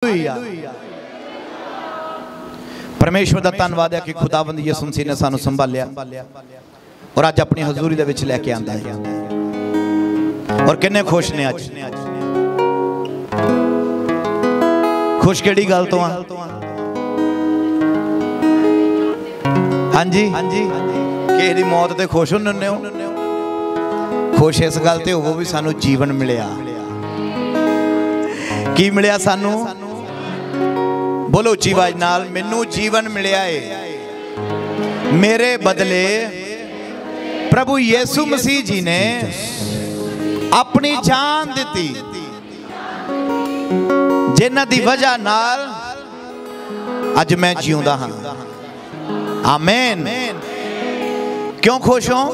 Hallelujah. परमेश्वर का धन्यवाद है कि खुदावंद यसू मसीह ने सानू संभालिया और अज अपनी हजूरी दे विच लैके आंदा है। और किन्ने खुश ने अज? खुश केड़ी गल तो? हाँ जी, किसी दी मौत ते खुश होने हो? खुश इस गल ते होवो भी सानू जीवन मिलिया। की मिलिया सानू? बोलो उच्ची आवाज नाल, मैनू जीवन मिलिया है। मेरे बदले प्रभु यीशु मसीह जी ने अपनी जान दी, जिन्हां दी वजह नाल अज मैं जिउंदा हां। आमीन। क्यों खुश हो?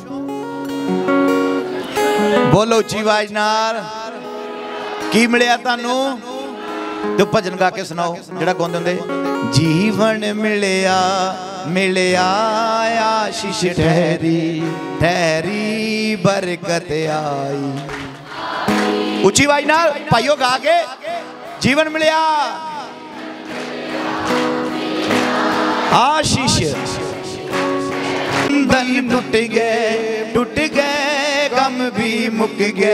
बोलो उच्ची आवाज नाल, की मिलिया तानू? तो भजन गा के सुनाओ जेड़ा गाउंदे हुंदे, जीवन मिलिया मिलिया आशीष ठहरी ठहरी बरकत आई। उच्ची आवाज नाल भाइयों गा के, जीवन मिलिया आशीष। बंधन टूट गए गम भी मुक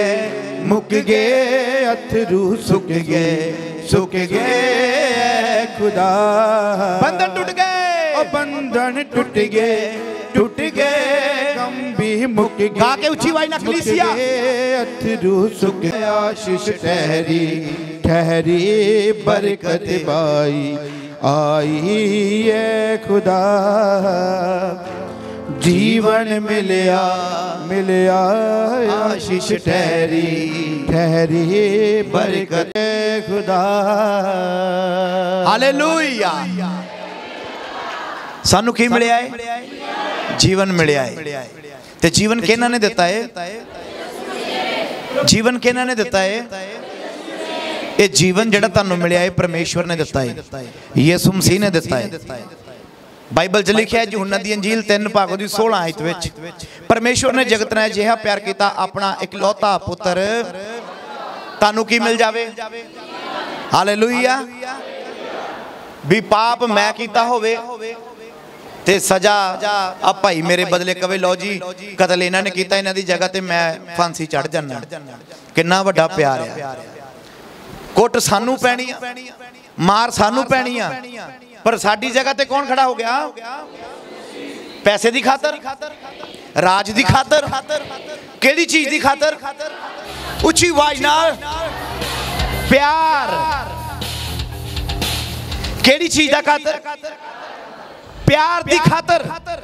गए अथरू सुख गए खुदा। बंधन टूट गए, ओ बंधन टूट गए गम भी मुक गए। गा के उच्ची आवाज नाल कलीसिया, अथरू सुख आशीष ठहरी ठहरी बरकत आई है खुदा। जीवन मिलिया मिलिया आशीष ठहरी ठहरी बरकत खुदा। हालेलुया। सानू की मिलिया है? जीवन मिलिया है। ते जीवन किहनां ने दिता है? जीवन किहनां ने दिता है? ये जीवन जिहड़ा तुहानू मिलिया है परमेश्वर ने दिता है, यीशु मसीह ने दिता है। बाइबल च लिखा है यूहन्ना दी अंजील 3:16 आयत विच, परमेश्वर ने जगत ने जिहा प्यार किया अपना इकलौता पुत्र तानू की मिल जावे। हालेलुया। भी पाप मैं कीता होवे ते सजा अब भाई मेरे बदले कवे लो जी कतल इन्हां ने कीता, इन्हां दी जगह ते मैं फांसी चढ़ जाना। कितना वड्डा प्यार है। कुट सानू पैनी, मार सानू पैनी, पर साडी जगह ते कौन खड़ा हो गया? पैसे दी खातर, राज दी खातर, केड़ी चीज दी खातर? उच्ची आवाज नाल, प्यार। केड़ी चीज दा खातर? प्यार दी खातर।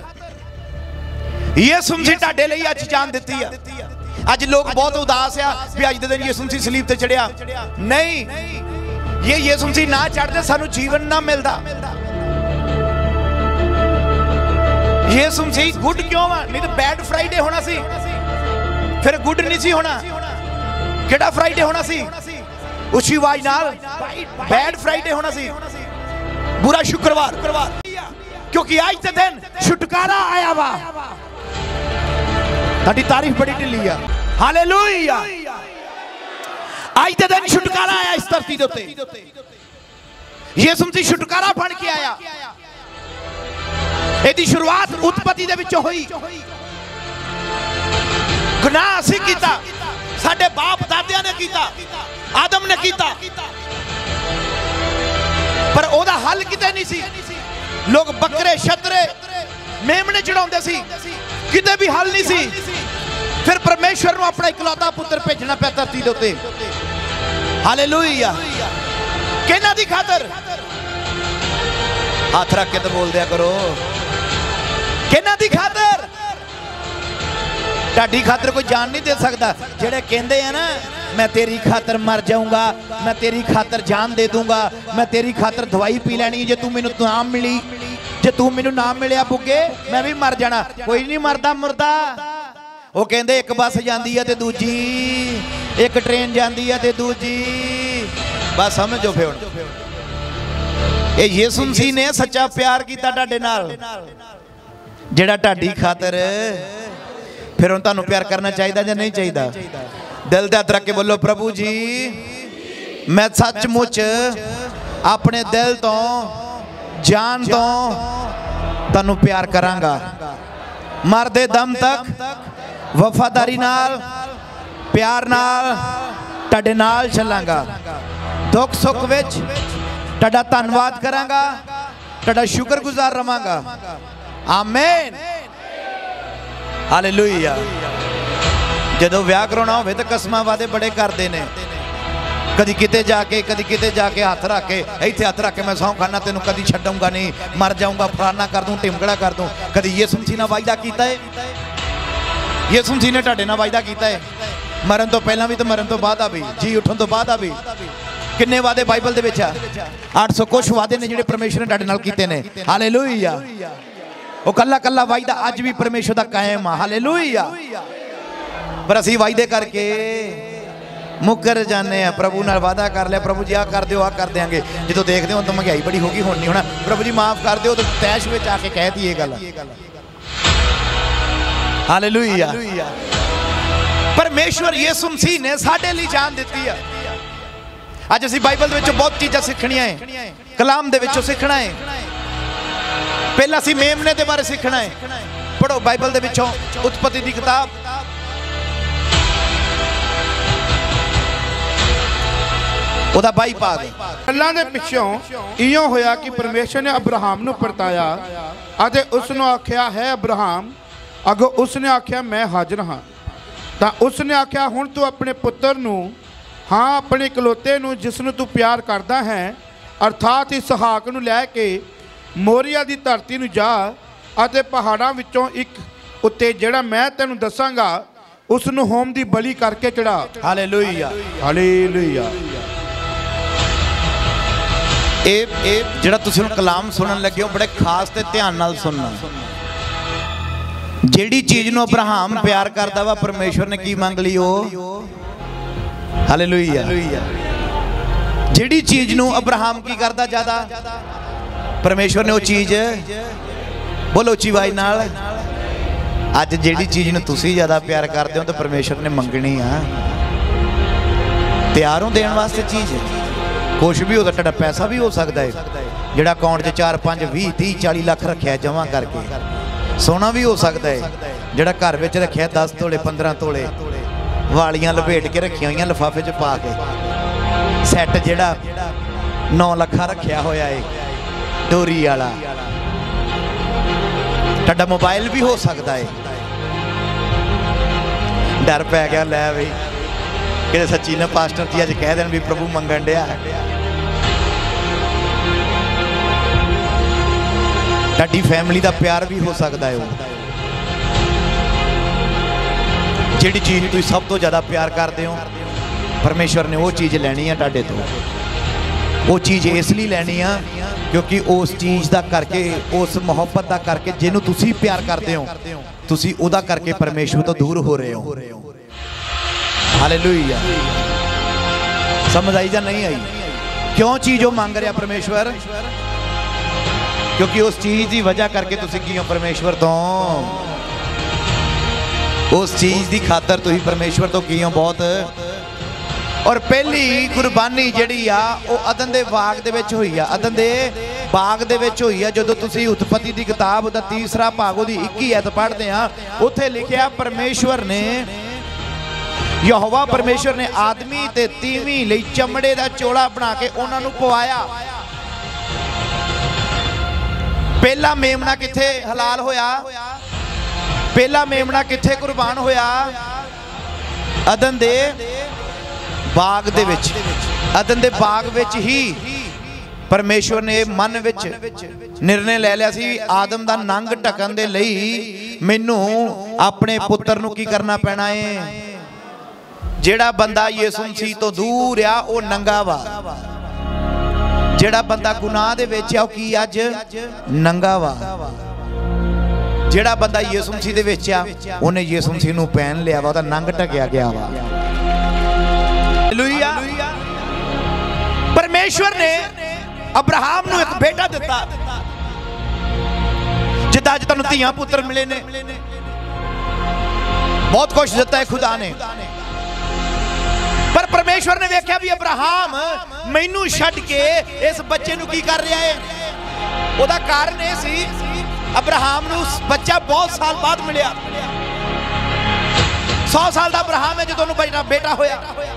यीशु मसीह तुहाडे लई अज जान दित्ती है। अज लोग बहुत उदास आ भी अज दे दिन यीशु मसीह सलीब ते चढ़िया। नहीं, ये यीशु मसीह ना चढ़दे सानू जीवन ना मिलदा। यीशु मसीह गुड क्यों वा? नहीं तो बैड फ्राइडे होना सी, फिर गुड नहीं सी होना। केड़ा फ्राइडे होना सी? उच्ची आवाज नाल, बैड फ्राइडे होना सी, बुरा शुक्रवार। क्योंकि आज के दिन छुटकारा आया वा। ताड़ी तारीफ बड़ी ढिली है। हालेलुया। आज के दिन छुटकारा आया इस धरती दे उत्ते। यीशु मसीह छुटकारा बन के आया। इहदी शुरुआत उत्पत्ति दे विचों होई। गुनाह असीं कीता, साडे बाप दादियां ने कीता, आदम ने कीता, पर ओदा हल किते नहीं सी। लोग बकरे छतरे मेमने चढ़ाउंदे सी, किते भी हल नहीं सी। फिर परमेश्वर ने अपना इकलौता पुत्र भेजना पिया धरती दे उत्ते। हालेलुया। किहनां दी खातर? हाथ रख के तो बोल दिया करो, किहनां दी खातर? तुहाडी खातर कोई जान नहीं दे सकता। जेड़े कहंदे हैं ना मैं तेरी खातर मर जाऊंगा, मैं तेरी खातर जान दे दूंगा, मैं तेरी खातर दवाई पी लैनी, जे तू मैनू ना मिली, जे तू मैनू ना मिलिया बुगे मैं भी मर जाना। कोई नहीं मरदा मुरदा। वो कहंदे एक बस जाती है ते दूजी, एक ट्रेन जाती है ते दूजी। बस समझो फिर ये यीशु मसीह ने सच्चा प्यार किया तुहाडे नाल, जेड़ा तुहाडी खातर। फिर हुण तुहानू प्यार करना चाहिए या नहीं चाहिए? दिल दे हथ रख के बोलो प्रभु जी मैं सचमुच अपने दिल तो जान तो तैनू प्यार करांगा, मरदे दम तक वफादारी नाल प्यार नाल तुहाडे नाल चलांगा, दुख सुख विच तुहाडा धन्नवाद करांगा, तुहाडा शुक्रगुजार रवांगा। आमीन, हालेलुया। जदों विआह कराउणा होवे तां कसमां वादे बड़े करदे ने, कदी किते जाके हाथ रख के, इत्थे हाथ रख के मैं सौं खाना तेनों कदी छड्डूंगा नहीं, मर जाऊंगा, फलाना कर दूं, टिमकड़ा कर दूं। कदी यीशु मसीह नाल वायदा कीता है, यीशु मसीह ने तुहाडे नाल वायदा कीता है, मरन तो पहला भी तो मरन तो बाद भी, जी उठन तो बाद भी। किन्ने वादे बाइबल दे विच आ? 800 कुछ वादे ने जिहड़े परमेश्वर ने तुहाडे नाल कीते ने। हालेलुया। वो कल्ला कल्ला वायदा अज भी परमेश्वर दा कायम आ। हालेलुया। पर असीं वायदे करके मुकर जाने हैं। प्रभु नाल वादा कर लिया, प्रभु जी आ कर दिओ, आ कर देंगे, जो देखते हो तो महंगाई बड़ी होगी, हुण नहीं होना, प्रभु जी माफ कर दिओ, तो तैश में आके कह दी ये गल। हालेलुया। परमेश्वर यीशु मसीह ने साडे लई जान दित्ती है। अज असीं बाइबल दे विचों बहुत चीज़ां सीखणियां है, कलाम दे विचों सीखना है। पहला असीं मेमने दे बारे सीखना है। पढ़ो बाइबल दे विचों उत्पत्ति दी किताब, ਉਹਦਾ 22 ਭਾਗ। ਗੱਲਾਂ ਦੇ ਪਿੱਛੋਂ ਇਉਂ ਹੋਇਆ ਕਿ ਪਰਮੇਸ਼ਰ ਨੇ ਅਬਰਾਹਮ ਨੂੰ ਪਰਤਾਇਆ ਅਤੇ ਉਸ ਨੂੰ ਆਖਿਆ ਹੈ ਅਬਰਾਹਮ। ਅਗੋਂ ਉਸ ਨੇ ਆਖਿਆ ਮੈਂ ਹਾਜ਼ਰ ਹਾਂ। ਤਾਂ ਉਸ ਨੇ ਆਖਿਆ ਹੁਣ ਤੂੰ ਆਪਣੇ ਪੁੱਤਰ ਨੂੰ, ਹਾਂ ਆਪਣੇ ਇਕਲੌਤੇ ਨੂੰ ਜਿਸ ਨੂੰ ਤੂੰ ਪਿਆਰ ਕਰਦਾ ਹੈ, ਅਰਥਾਤ ਇਸਹਾਕ ਨੂੰ ਲੈ ਕੇ ਮੋਰੀਆ ਦੀ ਧਰਤੀ ਨੂੰ ਜਾ ਅਤੇ ਪਹਾੜਾਂ ਵਿੱਚੋਂ ਇੱਕ ਉੱਤੇ ਜਿਹੜਾ ਮੈਂ ਤੈਨੂੰ ਦੱਸਾਂਗਾ ਉਸ ਨੂੰ ਹੋਮ ਦੀ ਬਲੀ ਕਰਕੇ ਚੜਾ। Hallelujah, hallelujah. ਜਿਹੜਾ ਤੁਸੀਂ ਹੁਣ ਕਲਾਮ ਸੁਣਨ ਲੱਗੇ ਹੋ ਬੜੇ ਖਾਸ ਤੇ ਧਿਆਨ ਨਾਲ ਸੁਣਨਾ। ਜਿਹੜੀ ਚੀਜ਼ ਨੂੰ ਅਬਰਾਹਮ ਪਿਆਰ ਕਰਦਾ ਵਾ, ਪਰਮੇਸ਼ਵਰ ਨੇ ਕੀ ਮੰਗ ਲਈ? ਉਹ ਹਾਲੇਲੂਇਆ। ਜਿਹੜੀ ਚੀਜ਼ ਨੂੰ ਅਬਰਾਹਮ ਕੀ ਕਰਦਾ ਜ਼ਿਆਦਾ, ਪਰਮੇਸ਼ਵਰ ਨੇ ਉਹ ਚੀਜ਼, ਬੋਲੋ ਉੱਚੀ ਆਵਾਜ਼ ਨਾਲ, ਅੱਜ ਜਿਹੜੀ ਚੀਜ਼ ਨੂੰ ਤੁਸੀਂ ਜ਼ਿਆਦਾ ਪਿਆਰ ਕਰਦੇ ਹੋ ਤਾਂ ਪਰਮੇਸ਼ਵਰ ਨੇ ਮੰਗਣੀ ਆ। ਤਿਆਰ ਹੋ ਦੇਣ ਵਾਸਤੇ ਚੀਜ਼। कुछ भी हो सकता, पैसा भी हो सकता है जोड़ा अकाउंट 4 5 20 30 40 लाख रखा जमा करके। सोना भी हो सकता है जोड़ा घर में रखा 10 तोले 15 तोले, वालियां लपेट के रखिया हुई लिफाफे च पा के। सैट जोड़ा 9 लाख रखा होया है डोरी वाला। तुहाडा मोबाइल भी हो सकता है। डर पै गया, लै बई कि सच्ची ने पास्टर जी अज कह देन भी प्रभु मंगन दिया। तुहाडी फैमिली का प्यार भी हो सकता है। जिहड़ी चीज़ तुसीं सब तो ज़्यादा प्यार करते हो, परमेश्वर ने वो चीज़ लैनी है तुहाडे तो। वो चीज़ इसलिए लैनी है क्योंकि उस चीज़ का करके, उस मुहब्बत का करके जिन्हों तुसीं प्यार करते हो, तुसीं उहदा करके परमेश्वर तो दूर हो रहे हो। हालेलुया। समझ आई या नहीं आई? क्यों चीज़ वो मांग रहा परमेश्वर? क्योंकि उस चीज़ की वजह करके तुसीं की हो परमेश्वर तो, उस चीज़ की खातर तुसीं परमेश्वर तो की हो बहुत। और पहली कुर्बानी जिहड़ी आ वो अदन दे बाग दे विच होई आ। अदन दे बाग दे विच होई आ। जदों तुसीं उत्पत्ति दी किताब दा 3रा भाग उहदी 21 आयत पढ़दे आ, उत्थे लिखिआ परमेश्वर ने, यहोवा परमेश्वर ने आदमी ते तीवी लई चमड़े दा चोला बना के उन्हां नूं पवाया। पहला मेमना किथे हलाल होया? पहला मेमना किथे कुर्बान होया? अदन दे बाग दे विच। अदन दे बाग विच ही परमेश्वर ने मन विच निर्णय ले लिया सी, आदम दा नंग ढकन दे लई मैनू अपने पुत्र नूं की करना पैना है। जेड़ा बंदा यीशु मसीह तो दूर आ वो नंगा वा। जेड़ा बंदा गुनाह दे विच आ की अज नंगा वा। जेड़ा बंदा यीशु मसीह दे विच आ उन्हें यीशु मसीह नूं पहन लिया वा, ओहदा नंग ढकिया गया वा। हालेलुया। परमेश्वर ने अब्राहम नूं एक बेटा दिता, जिद्दां अज तुहानूं धीआं पुत्र मिले ने। बहुत कुछ दिता है खुदा ने। पर परमेश्वर ने वेख्या भी अब्राहम मैनू छड्ड के इस बच्चे नू की कर रहा है। ओदा कारण यह सी अब्राहम नू बच्चा बहुत साल बाद मिलिया। 100 साल का अब्राहम है जो बेटा होया।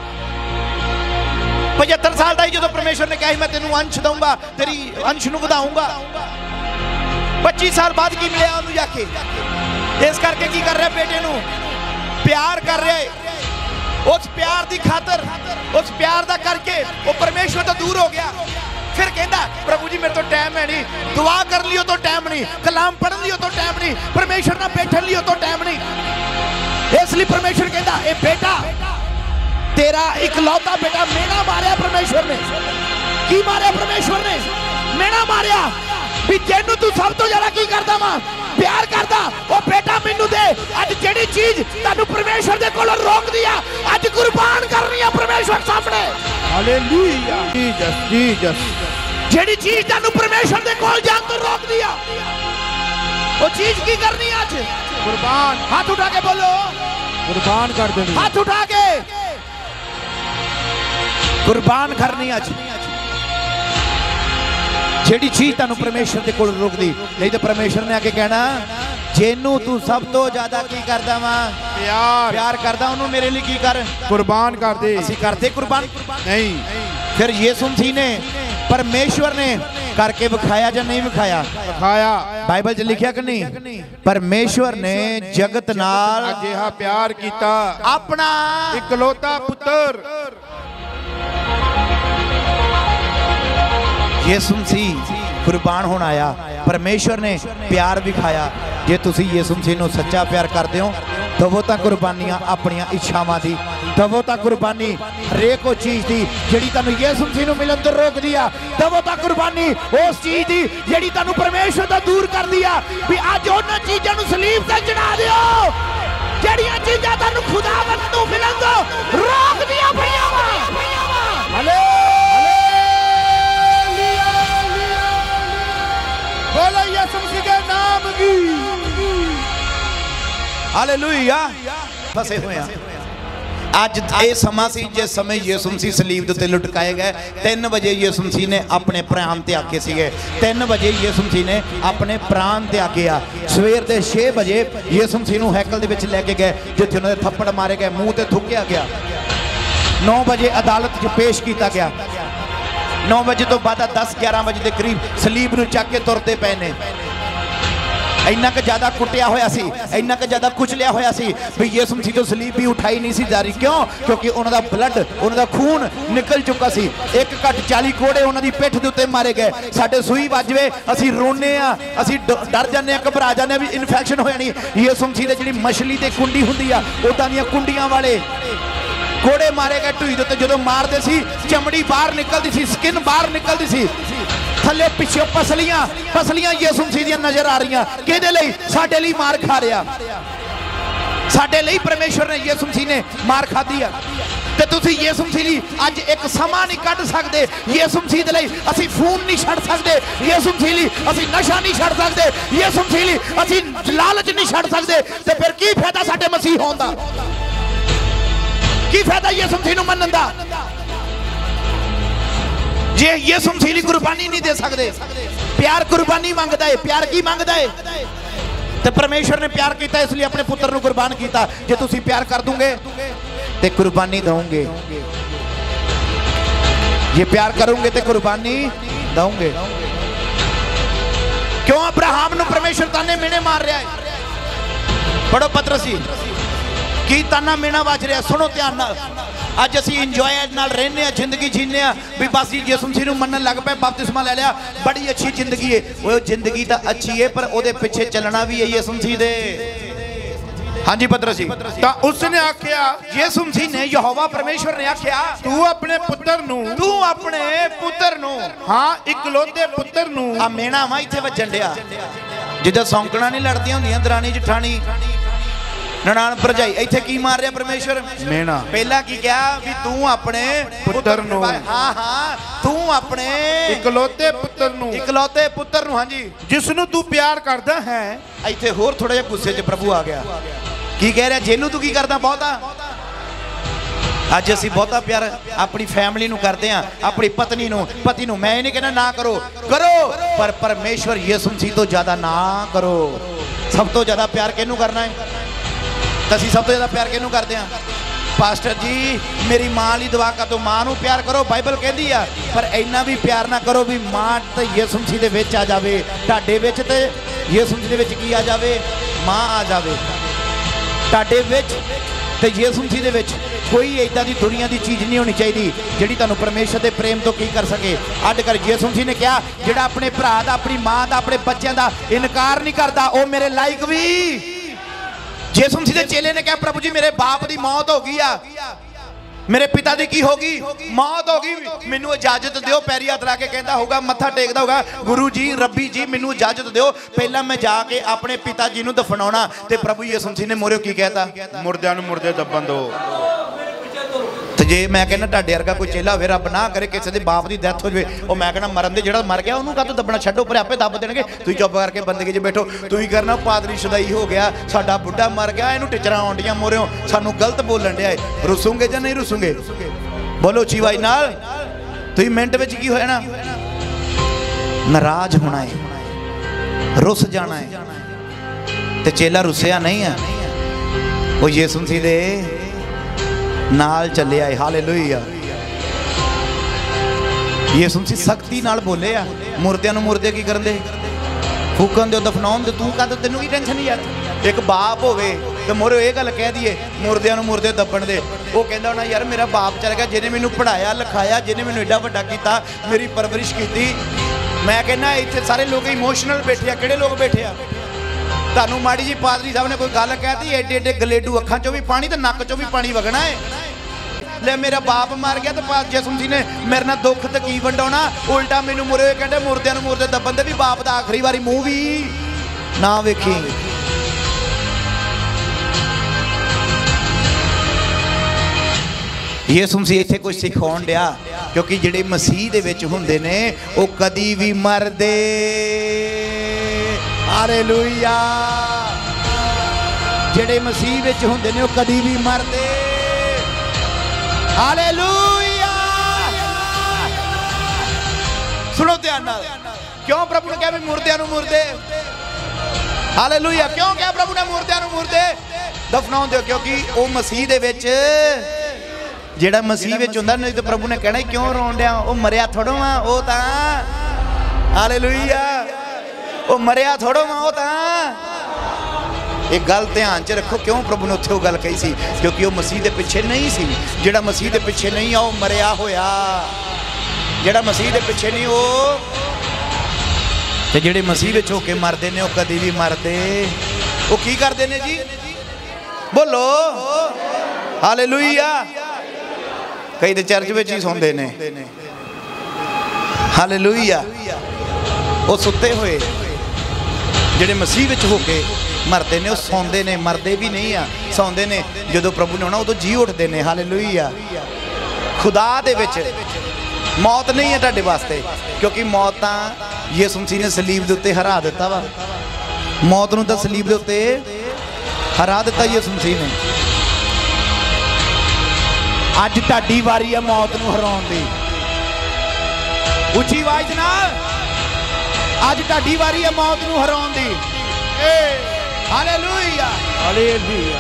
75 साल का ही जो परमेश्वर ने कहा मैं तेनू अंश दूंगा, तेरी अंश नू वधाऊंगा। 25 साल बाद की मिलिया उन्होंने जाके। इस करके की कर रहा बेटे नू प्यार कर रहा है। उस प्यार की खातर उस प्यार का करके वो परमेश्वर तो दूर हो गया। फिर कहता प्रभु जी मेरे तो टाइम है नहीं, दुआ कर लियो तो टाइम नहीं, कलाम पढ़ लियो तो टाइम नहीं, परमेश्वर ना बैठन लियो तो टाइम नहीं। इसलिए परमेश्वर कहता ए बेटा तेरा इकलौता बेटा मेना मारिया परमेश्वर ने। की मारिया परमेश्वर ने? मेना मारिया भी जेनू तू सब तो ज्यादा की करदा वा प्यार करदा वो बेटा मेनू दे। अज जेड़ी चीज तानू परमेश्वर दे कोलों रोक दिया अज कुर्बान करनी है परमेश्वर सामने। Hallelujah Jesus Jesus. जेड़ी चीज तानू परमेश्वर दे कोल जान तो रोक दिया वो चीज की करनी है? आज कुर्बान। हाथ उठा के बोलो कुर्बान कर देनी। हाथ उठा के कुर्बान करनी आज। जेड़ी चीज तानू परमेश्वर दे कोल रोक दी। नहीं तो परमेश्वर ने आके कहना जेनू तू सब तो ज्यादा की करदा वा प्यार करदा उन्होंने मेरे लिए की कर कुर्बान कर दे। ਅਸੀਂ करते कुर्बान नहीं। फिर यीशु मसीह ने परमेश्वर ने करके विखाया या नहीं विखाया? विखाया। बाइबल च लिखिया कि नहीं? परमेश्वर ने जगत नाल अजिहा प्यार कीता अपना इकलौता पुत्र यीशु मसीह कुर्बान होना आया। परमेश्वर ने प्यार विखाया। जे तुसी यीशु मसीह नूं सच्चा प्यार करते हो दवो तां कुर्बानियां अपनियां इच्छावां दी, दवो तां कुर्बानी हरेक वो चीज़ दी जिहड़ी तुहानूं यीशु मसीह नूं मिलन तो रोक दिया। दवो तां कुर्बानी उस चीज़ दी जिहड़ी तुहानूं परमेश्वर दा दूर कर दिया। भी अज उन्हां चीज़ां नूं सलीब ते चढ़ा दिओ जिहड़ियां चीज़ां तुहानूं खुदावंद नूं मिलन तो रोक दिया पईआं वा। बोलो यीशु मसीह के नाम की हालेलुया। फसे हुए हैं अज ये समा सी जिस समय यीशु मसीह सलीब दे उत्ते लुटकाए गए। 3 बजे यीशु मसीह ने अपने प्राण त्यागे सीगे। 3 बजे यीशु मसीह ने अपने प्राण त्यागे आ। सवेर दे 6 बजे यीशु मसीह नूं हैकल दे विच लैके गए जिथे उन्होंने थप्पड़ मारे गए, मुंह ते थुक्या गया। 9 बजे अदालत च पेश किया गया। 9 बजे तो बाद 10-11 बजे के करीब सलीब नूं चक के तुरते पे ने। इन्ना क ज्यादा कुटिया होया सी, इन्ना क ज्यादा कुचलिया होया सी भी यीशु मसीह तो सलीब भी उठाई नहीं सी जा रही। क्यों? क्योंकि उन्होंने ब्लड उन्होंने खून निकल चुका सी। 1 घट 40 कोड़े उन्होंने पिठ के उत्ते मारे गए। साडे सूई वजवे असी रोने आ, असी डर जाने, घबरा जाने भी इन्फेक्शन हो जानी। यीशु मसीह दे जिहड़ी मछली ते कुंडी हुंदी आ उदां दीयां कुंडियां वाले कोड़े मारे गए ढूई दे। जो मारते सी चमड़ी बाहर निकलती सी, स्किन बाहर निकलती सी, थले पिछे पसलियां पसलियां यीशु मसीह दी नजर आ रही। किहदे लई? साडे लई मार खा रहा। साडे लई परमेश्वर ने यीशु मसीह ने मार खाधी है। ते तुसी यीशु मसीह लई अज एक समा नहीं कढ सकदे। यीशु मसीह दे लई असी खून नहीं छड़ सकदे। यीशु मसीह लई असी नशा नहीं छड़ सकदे। यीशु मसीह लई असी लालच नहीं छड़ सकदे। ते फिर की फायदा साडे मसीह होण दा? की फायदा यीशु मसीह नूं मनण दा जे यीशु मसीह दी कुर्बानी नहीं दे सकदे? प्यार कुर्बानी मांगदा है। प्यार की मांगदा है? ते परमेश्वर ने प्यार किया इसलिए अपने पुत्र नूं कुर्बान किया। जे तुसीं प्यार कर दोगे ते कुर्बानी दोगे। ये प्यार करोगे ते कुर्बानी दोगे। क्यों अब्राहम नूं परमेश्वर ताने मेने मार रहा है? पढ़ो पतरसी की ताना मेना बज रहा। सुनो ध्यान नाल। अज असी इंजॉय नाल रहने आ, जिंदगी जीने आ भी बस यीशु मसीह नूं मनन लग पे, बपतिस्मा ले लिया, बड़ी अच्छी जिंदगी है। वो जिंदगी तो अच्छी है पर ओदे पिछे चलना भी है यीशु मसीह दे। हाँ जी पतरस जी। तो उसने आख्या यीशु मसीह ने यहोवा परमेश्वर ने आख्या तू अपने पुत्र नूं हाँ इकलौते पुत्र नूं आ मेना वा इत्थे वजन दिया जिद्दां सौंकणा नहीं लड़दियां हुंदियां दरानी जठानी ननान भरजाई। इत्थे की मार रहा परमेश्वर? मेना। पहला की क्या भी तू अपने पुत्र नूं हाँ हाँ तू अपने इकलौते पुत्र नूं हाँ जी जिसनूं तू प्यार करदा है। इत्थे होर थोड़ा जिहा गुस्से च प्रभु आ गया। की कह रहा जेनू तू की करदा बहुता ਅੱਜ ਅਸੀਂ ਬਹੁਤਾ ਪਿਆਰ ਆਪਣੀ ਫੈਮਿਲੀ ਨੂੰ ਕਰਦੇ ਹਾਂ, ਆਪਣੀ ਪਤਨੀ ਨੂੰ, ਪਤੀ ਨੂੰ। ਮੈਂ ਇਹ ਨਹੀਂ ਕਹਿੰਦਾ ਨਾ ਕਰੋ, ਕਰੋ, ਪਰ ਪਰਮੇਸ਼ਵਰ ਯਿਸੂ ਮਸੀਹ ਤੋਂ ਜ਼ਿਆਦਾ ਨਾ ਕਰੋ। ਸਭ ਤੋਂ ਜ਼ਿਆਦਾ ਪਿਆਰ ਕਿਹਨੂੰ ਕਰਨਾ ਹੈ? ਤਾਂ ਅਸੀਂ ਸਭ ਤੋਂ ਜ਼ਿਆਦਾ ਪਿਆਰ ਕਿਹਨੂੰ ਕਰਦੇ ਹਾਂ? ਪਾਸਟਰ ਜੀ ਮੇਰੀ ਮਾਂ ਲਈ ਦੁਆ ਕਰ ਦੋ। ਮਾਂ ਨੂੰ ਪਿਆਰ ਕਰੋ, ਬਾਈਬਲ ਕਹਿੰਦੀ ਆ, ਪਰ ਇੰਨਾ ਵੀ ਪਿਆਰ ਨਾ ਕਰੋ ਵੀ ਮਾਂ ਤੇ ਯਿਸੂ ਮਸੀਹ ਦੇ ਵਿੱਚ ਆ ਜਾਵੇ, ਤੁਹਾਡੇ ਵਿੱਚ ਤੇ ਯਿਸੂ ਮਸੀਹ ਦੇ ਵਿੱਚ ਕੀ ਆ ਜਾਵੇ? ਮਾਂ ਆ ਜਾਵੇ ਤੁਹਾਡੇ ਵਿੱਚ ਤੇ ਯਿਸੂ ਮਸੀਹ ਦੇ ਵਿੱਚ। ਕੋਈ ਇਦਾਂ ਦੀ ਦੁਨੀਆ ਦੀ ਚੀਜ਼ ਨਹੀਂ ਹੋਣੀ ਚਾਹੀਦੀ ਜਿਹੜੀ ਤੁਹਾਨੂੰ ਪਰਮੇਸ਼ਰ ਦੇ ਪ੍ਰੇਮ ਤੋਂ ਕੀ ਕਰ ਸਕੇ, ਅੱਡ ਕਰ। ਯਿਸੂ ਮਸੀਹ ਨੇ ਕਿਹਾ ਜਿਹੜਾ ਆਪਣੇ ਭਰਾ ਦਾ, ਆਪਣੀ ਮਾਂ ਦਾ, ਆਪਣੇ ਬੱਚਿਆਂ ਦਾ ਇਨਕਾਰ ਨਹੀਂ ਕਰਦਾ ਉਹ ਮੇਰੇ ਲਾਇਕ ਵੀ। ਯਿਸੂ ਮਸੀਹ ਦੇ ਚੇਲੇ ਨੇ ਕਿਹਾ ਪ੍ਰਭੂ ਜੀ ਮੇਰੇ ਬਾਪ ਦੀ ਮੌਤ ਹੋ ਗਈ ਆ, ਮੇਰੇ ਪਿਤਾ ਦੀ ਕੀ ਹੋ ਗਈ? ਮੌਤ ਹੋ ਗਈ, ਮੈਨੂੰ ਇਜਾਜ਼ਤ ਦਿਓ। ਪੈਰੀ ਹੱਥ ਲਾ ਕੇ ਕਹਿੰਦਾ ਹੋਗਾ, ਮੱਥਾ ਟੇਕਦਾ ਹੋਗਾ, ਗੁਰੂ ਜੀ, ਰੱਬੀ ਜੀ ਮੈਨੂੰ ਇਜਾਜ਼ਤ ਦਿਓ, ਪਹਿਲਾਂ ਮੈਂ ਜਾ ਕੇ ਆਪਣੇ ਪਿਤਾ ਜੀ ਨੂੰ ਦਫਨਾਉਣਾ। ਤੇ ਪ੍ਰਭੂ ਯਿਸੂ ਮਸੀਹ ਨੇ ਮੋਰਿਓ ਕੀ ਕਹਿਤਾ? ਮੁਰਦਿਆਂ ਨੂੰ ਮੁਰਦੇ ਦੱਬਣ ਦਿਓ। ਤੇ ਜੇ ਮੈਂ ਕਹਿੰਦਾ ਤੁਹਾਡੇ ਵਰਗਾ ਕੋਈ ਚੇਲਾ ਹੋਵੇ, ਰੱਬ ਨਾ ਕਰੇ ਕਿਸੇ ਦੇ ਬਾਪ ਦੀ ਡੈਥ ਹੋ ਜਾਵੇ, ਉਹ ਮੈਂ ਕਹਿੰਦਾ ਮਰਨ ਦੇ ਜਿਹੜਾ ਮਰ ਗਿਆ ਉਹਨੂੰ ਕਾਹਤੋਂ ਦੱਬਣਾ? ਛੱਡੋ ਪਰ ਆਪੇ ਦੱਬ ਦੇਣਗੇ। ਤੁਸੀਂ ਚੁੱਪ ਕਰਕੇ ਬੰਦਗੀ 'ਚ ਬੈਠੋ। ਤੁਸੀਂ ਕਰਨਾ ਪਾਦਰੀ ਸ਼ੁਦਾਈ ਹੋ ਗਿਆ, ਸਾਡਾ ਬੁੱਢਾ ਮਰ ਗਿਆ, ਇਹਨੂੰ ਟਿਚਰਾਂ ਆਉਂਦੀਆਂ ਮੋਰਿਓ, ਸਾਨੂੰ ਗਲਤ ਬੋਲਣ ਡਿਆ ਏ। ਰੁਸੂਗੇ ਜਾਂ ਨਹੀਂ ਰੁਸੂਗੇ? ਬੋਲੋ ਚੀਵਾਈ ਨਾਲ। ਤੁਸੀਂ ਮਿੰਟ ਵਿੱਚ ਕੀ ਹੋ ਜਾਣਾ? ਨਾਰਾਜ਼ ਹੋਣਾ ਹੈ, ਰੁੱਸ ਜਾਣਾ ਹੈ। ਤੇ ਚੇਲਾ ਰੁੱਸਿਆ ਨਹੀਂ ਆ, ਉਹ ਯਿਸੂ ਮਸੀਹ ਦੇ ਨਾਲ ਚੱਲਿਆ ਹੈ। ਹਾਲੇਲੂਇਆ। ਯਿਸੂ ਮਸੀਹ ਸਖਤੀ ਨਾਲ ਬੋਲੇ ਆ, ਮੁਰਦਿਆਂ ਨੂੰ ਮੁਰਦੇ ਕੀ ਕਰਨ ਦੇ? ਫੂਕਣ ਦੇ, ਦਫਨਾਉਣ ਦੇ। ਤੂੰ ਕਦ, ਤੈਨੂੰ ਕੀ ਟੈਨਸ਼ਨ ਨਹੀਂ ਯਾਰ? ਇੱਕ ਬਾਪ ਹੋਵੇ ਤੇ ਮੋਰੇ ਇਹ ਗੱਲ ਕਹਿ ਦਈਏ ਮੁਰਦਿਆਂ ਨੂੰ ਮੁਰਦੇ ਦੱਬਣ ਦੇ, ਉਹ ਕਹਿੰਦਾ ਹੋਣਾ ਯਾਰ ਮੇਰਾ ਬਾਪ ਚਲ ਗਿਆ, ਜਿਹਨੇ ਮੈਨੂੰ ਪੜਾਇਆ ਲਿਖਾਇਆ, ਜਿਹਨੇ ਮੈਨੂੰ ਏਡਾ ਵੱਡਾ ਕੀਤਾ, ਮੇਰੀ ਪਰਵਰਿਸ਼ ਕੀਤੀ। ਮੈਂ ਕਹਿੰਦਾ ਇੱਥੇ ਸਾਰੇ ਲੋਕ ਇਮੋਸ਼ਨਲ ਬੈਠੇ ਆ। ਕਿਹੜੇ ਲੋਕ ਬੈਠੇ ਆ? ਤੁਹਾਨੂੰ ਮਾੜੀ ਜੀ ਪਾਦਰੀ ਸਾਹਿਬ ਨੇ ਕੋਈ ਗੱਲ ਕਹਿਤੀ, ਏਡੇ ਏਡੇ ਗਲੇਡੂ ਅੱਖਾਂ 'ਚੋਂ ਵੀ ਪਾਣੀ ਤੇ ਨੱਕ 'ਚੋਂ ਵੀ ਪਾਣੀ ਵਗਣਾ ਹੈ। ਲੈ ਮੇਰਾ ਬਾਪ ਮਰ ਗਿਆ ਤੇ ਯਿਸੂ ਮਸੀਹ ਨੇ ਮੇਰੇ ਨਾਲ ਦੁੱਖ ਤੇ ਕੀ ਵੰਡਾਉਣਾ? ਉਲਟਾ ਮੈਨੂੰ ਮੁਰੇ ਕਹਿੰਦੇ ਮੁਰਦਿਆਂ ਨੂੰ ਮੁਰਦੇ ਦੱਬਣ ਦੇ ਵੀ ਬਾਪ ਦਾ ਆਖਰੀ ਵਾਰੀ ਮੂੰਹ ਵੀ ਨਾ ਵੇਖੀ। ਯਿਸੂ ਮਸੀਹ ਇੱਥੇ ਕੁਝ ਸਿਖਾਉਣ ਡਿਆ, ਕਿਉਂਕਿ ਜਿਹੜੇ ਮਸੀਹ ਦੇ ਵਿੱਚ ਹੁੰਦੇ ਨੇ ਉਹ ਕਦੀ ਵੀ ਮਰਦੇ। ਹਾਲੇਲੂਇਆ। ਜਿਹੜੇ ਮਸੀਹ ਵਿੱਚ ਹੁੰਦੇ ਨੇ ਉਹ ਕਦੀ ਵੀ ਮਰਦੇ। ਹਾਲੇਲੂਇਆ। ਸੁਣੋ ਧਿਆਨ ਨਾਲ, ਕਿਉਂ ਪ੍ਰਭੂ ਨੇ ਕਿਹਾ ਵੀ ਮੁਰਦਿਆਂ ਨੂੰ ਮੁਰਦੇ? ਹਾਲੇਲੂਇਆ। ਕਿਉਂ ਕਿਹਾ ਪ੍ਰਭੂ ਨੇ ਮੁਰਦਿਆਂ ਨੂੰ ਮੁਰਦੇ ਦਫਨਾਉਣ ਦਿਓ? ਕਿਉਂਕਿ ਉਹ ਮਸੀਹ ਦੇ ਵਿੱਚ, ਜਿਹੜਾ ਮਸੀਹ ਵਿੱਚ ਹੁੰਦਾ, ਨਹੀਂ ਤਾਂ ਪ੍ਰਭੂ ਨੇ ਕਹਿਣਾ ਕਿਉਂ ਰੋਣ ਡਿਆ? ਉਹ ਮਰਿਆ ਥੋੜੋ ਆ, ਉਹ ਤਾਂ ਹਾਲੇਲੂਇਆ, ਉਹ ਮਰਿਆ ਥੋੜੋ ਆ, ਉਹ ਤਾਂ। ਇਹ ਗੱਲ ਧਿਆਨ 'ਚ ਰੱਖੋ। ਕਿਉਂ ਪ੍ਰਭੂ ਨੇ ਉੱਥੇ ਉਹ ਗੱਲ ਕਹੀ ਸੀ? ਕਿਉਂਕਿ ਉਹ ਮਸੀਹ ਦੇ ਪਿੱਛੇ ਨਹੀਂ ਸੀ। ਜਿਹੜਾ ਮਸੀਹ ਦੇ ਪਿੱਛੇ ਨਹੀਂ ਆ ਉਹ ਮਰਿਆ ਹੋਇਆ। ਜਿਹੜਾ ਮਸੀਹ ਦੇ ਪਿੱਛੇ ਨਹੀਂ ਉਹ, ਤੇ ਜਿਹੜੇ ਮਸੀਹ ਵਿੱਚ ਹੋ ਕੇ ਮਰਦੇ ਨੇ ਉਹ ਕਦੀ ਵੀ ਮਰਦੇ। ਉਹ ਕੀ ਕਰਦੇ ਨੇ ਜੀ? ਬੋਲੋ ਹਾਲੇਲੂਇਆ। ਕਈ ਤੇ ਚਰਚ ਵਿੱਚ ਹੀ ਸੌਂਦੇ ਨੇ। ਹਾਲੇਲੂਇਆ। ਉਹ ਸੁੱਤੇ ਹੋਏ ਜਿਹੜੇ ਮਸੀਹ ਵਿੱਚ ਹੋ ਕੇ ਮਰਦੇ ਨੇ ਉਹ ਸੌਂਦੇ ਨੇ, ਮਰਦੇ ਵੀ ਨਹੀਂ ਆ, ਸੌਂਦੇ ਨੇ। ਜਦੋਂ ਪ੍ਰਭੂ ਨੇ ਆਉਣਾ ਉਦੋਂ ਜੀ ਉੱਠਦੇ ਨੇ। ਹਾਲੇਲੂਇਆ। ਖੁਦਾ ਦੇ ਵਿੱਚ ਮੌਤ ਨਹੀਂ ਹੈ ਤੁਹਾਡੇ ਵਾਸਤੇ, ਕਿਉਂਕਿ ਮੌਤ ਤਾਂ ਯਿਸੂ ਮਸੀਹ ਨੇ ਸਲੀਬ ਦੇ ਉੱਤੇ ਹਰਾ ਦਿੱਤਾ ਵਾ। ਮੌਤ ਨੂੰ ਤਾਂ ਸਲੀਬ ਦੇ ਉੱਤੇ ਹਰਾ ਦਿੱਤਾ ਯਿਸੂ ਮਸੀਹ ਨੇ। ਅੱਜ ਤੁਹਾਡੀ ਵਾਰੀ ਹੈ ਮੌਤ ਨੂੰ ਹਰਾਉਣ ਦੀ। ਉੱਚੀ ਆਵਾਜ਼ ਨਾਲ, ਅੱਜ ਤੁਹਾਡੀ ਵਾਰੀ ਹੈ ਮੌਤ ਨੂੰ ਹਰਾਉਣ ਦੀ। ਹਾਲੇਲੂਇਆ। ਹਾਲੇਲੂਇਆ।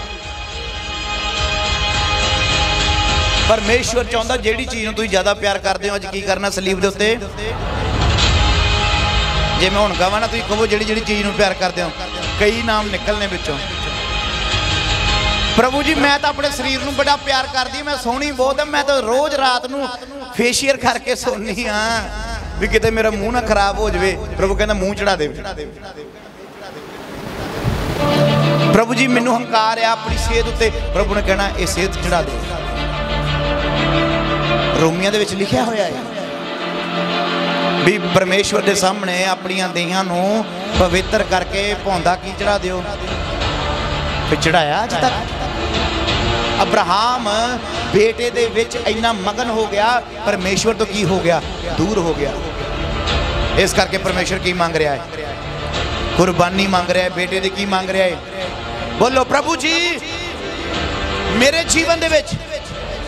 ਪਰਮੇਸ਼ਵਰ ਚਾਹੁੰਦਾ ਜਿਹੜੀ ਚੀਜ਼ ਨੂੰ ਤੁਸੀਂ ਜ਼ਿਆਦਾ ਪਿਆਰ ਕਰਦੇ ਹੋ, ਅੱਜ ਕੀ ਕਰਨਾ? ਸਲੀਬ ਦੇ ਉੱਤੇ। ਜੇ ਮੈਂ ਹੁਣ ਕਹਾਂ ਨਾ, ਤੁਸੀਂ ਕਹੋ ਜਿਹੜੀ ਜਿਹੜੀ ਚੀਜ਼ ਨੂੰ ਪਿਆਰ ਕਰਦੇ ਹੋ, ਕਈ ਨਾਮ ਨਿਕਲਨੇ ਵਿੱਚੋਂ। ਪ੍ਰਭੂ ਜੀ ਮੈਂ ਤਾਂ ਆਪਣੇ ਸਰੀਰ ਨੂੰ ਬੜਾ ਪਿਆਰ ਕਰਦੀ, ਮੈਂ ਸੋਹਣੀ ਬਹੁਤ ਹਾਂ, ਮੈਂ ਤਾਂ ਰੋਜ਼ ਰਾਤ ਨੂੰ ਫੇਸ਼ੀਅਲ ਕਰਕੇ ਸੋਨੀ ਹਾਂ ਵੀ ਕਿਤੇ ਮੇਰਾ ਮੂੰਹ ਨਾ ਖਰਾਬ ਹੋ ਜਾਵੇ। ਪ੍ਰਭੂ ਕਹਿੰਦਾ ਮੂੰਹ ਚੜਾ ਦੇ। ਪ੍ਰਭੂ ਜੀ ਮੈਨੂੰ ਹੰਕਾਰ ਆ ਆਪਣੀ ਸਿਹਤ ਉੱਤੇ, ਪ੍ਰਭੂ ਨੇ ਕਹਿਣਾ ਇਹ ਸਿਹਤ ਚੜਾ ਦੇ। ਰੋਮੀਆਂ ਦੇ ਵਿੱਚ ਲਿਖਿਆ ਹੋਇਆ ਹੈ ਵੀ ਪਰਮੇਸ਼ਵਰ ਦੇ ਸਾਹਮਣੇ ਆਪਣੀਆਂ ਦੇਹਾਂ ਨੂੰ ਪਵਿੱਤਰ ਕਰਕੇ ਭੌਂਦਾ ਕੀ ਚੜਾ ਦਿਓ। ਫਿਰ ਚੜਾਇਆ ਅੱਜ ਤੱਕ। ਅਬਰਾਹਮ ਬੇਟੇ ਦੇ ਵਿੱਚ ਇੰਨਾ ਮਗਨ ਹੋ ਗਿਆ, ਪਰਮੇਸ਼ਵਰ ਤੋਂ ਕੀ ਹੋ ਗਿਆ? ਦੂਰ ਹੋ ਗਿਆ। ਇਸ ਕਰਕੇ ਪਰਮੇਸ਼ਵਰ ਕੀ ਮੰਗ ਰਿਹਾ ਹੈ? ਕੁਰਬਾਨੀ ਮੰਗ ਰਿਹਾ ਹੈ। ਬੇਟੇ ਦੀ ਕੀ ਮੰਗ ਰਿਹਾ ਹੈ? ਬੋਲੋ ਪ੍ਰਭੂ ਜੀ ਮੇਰੇ ਜੀਵਨ ਦੇ ਵਿੱਚ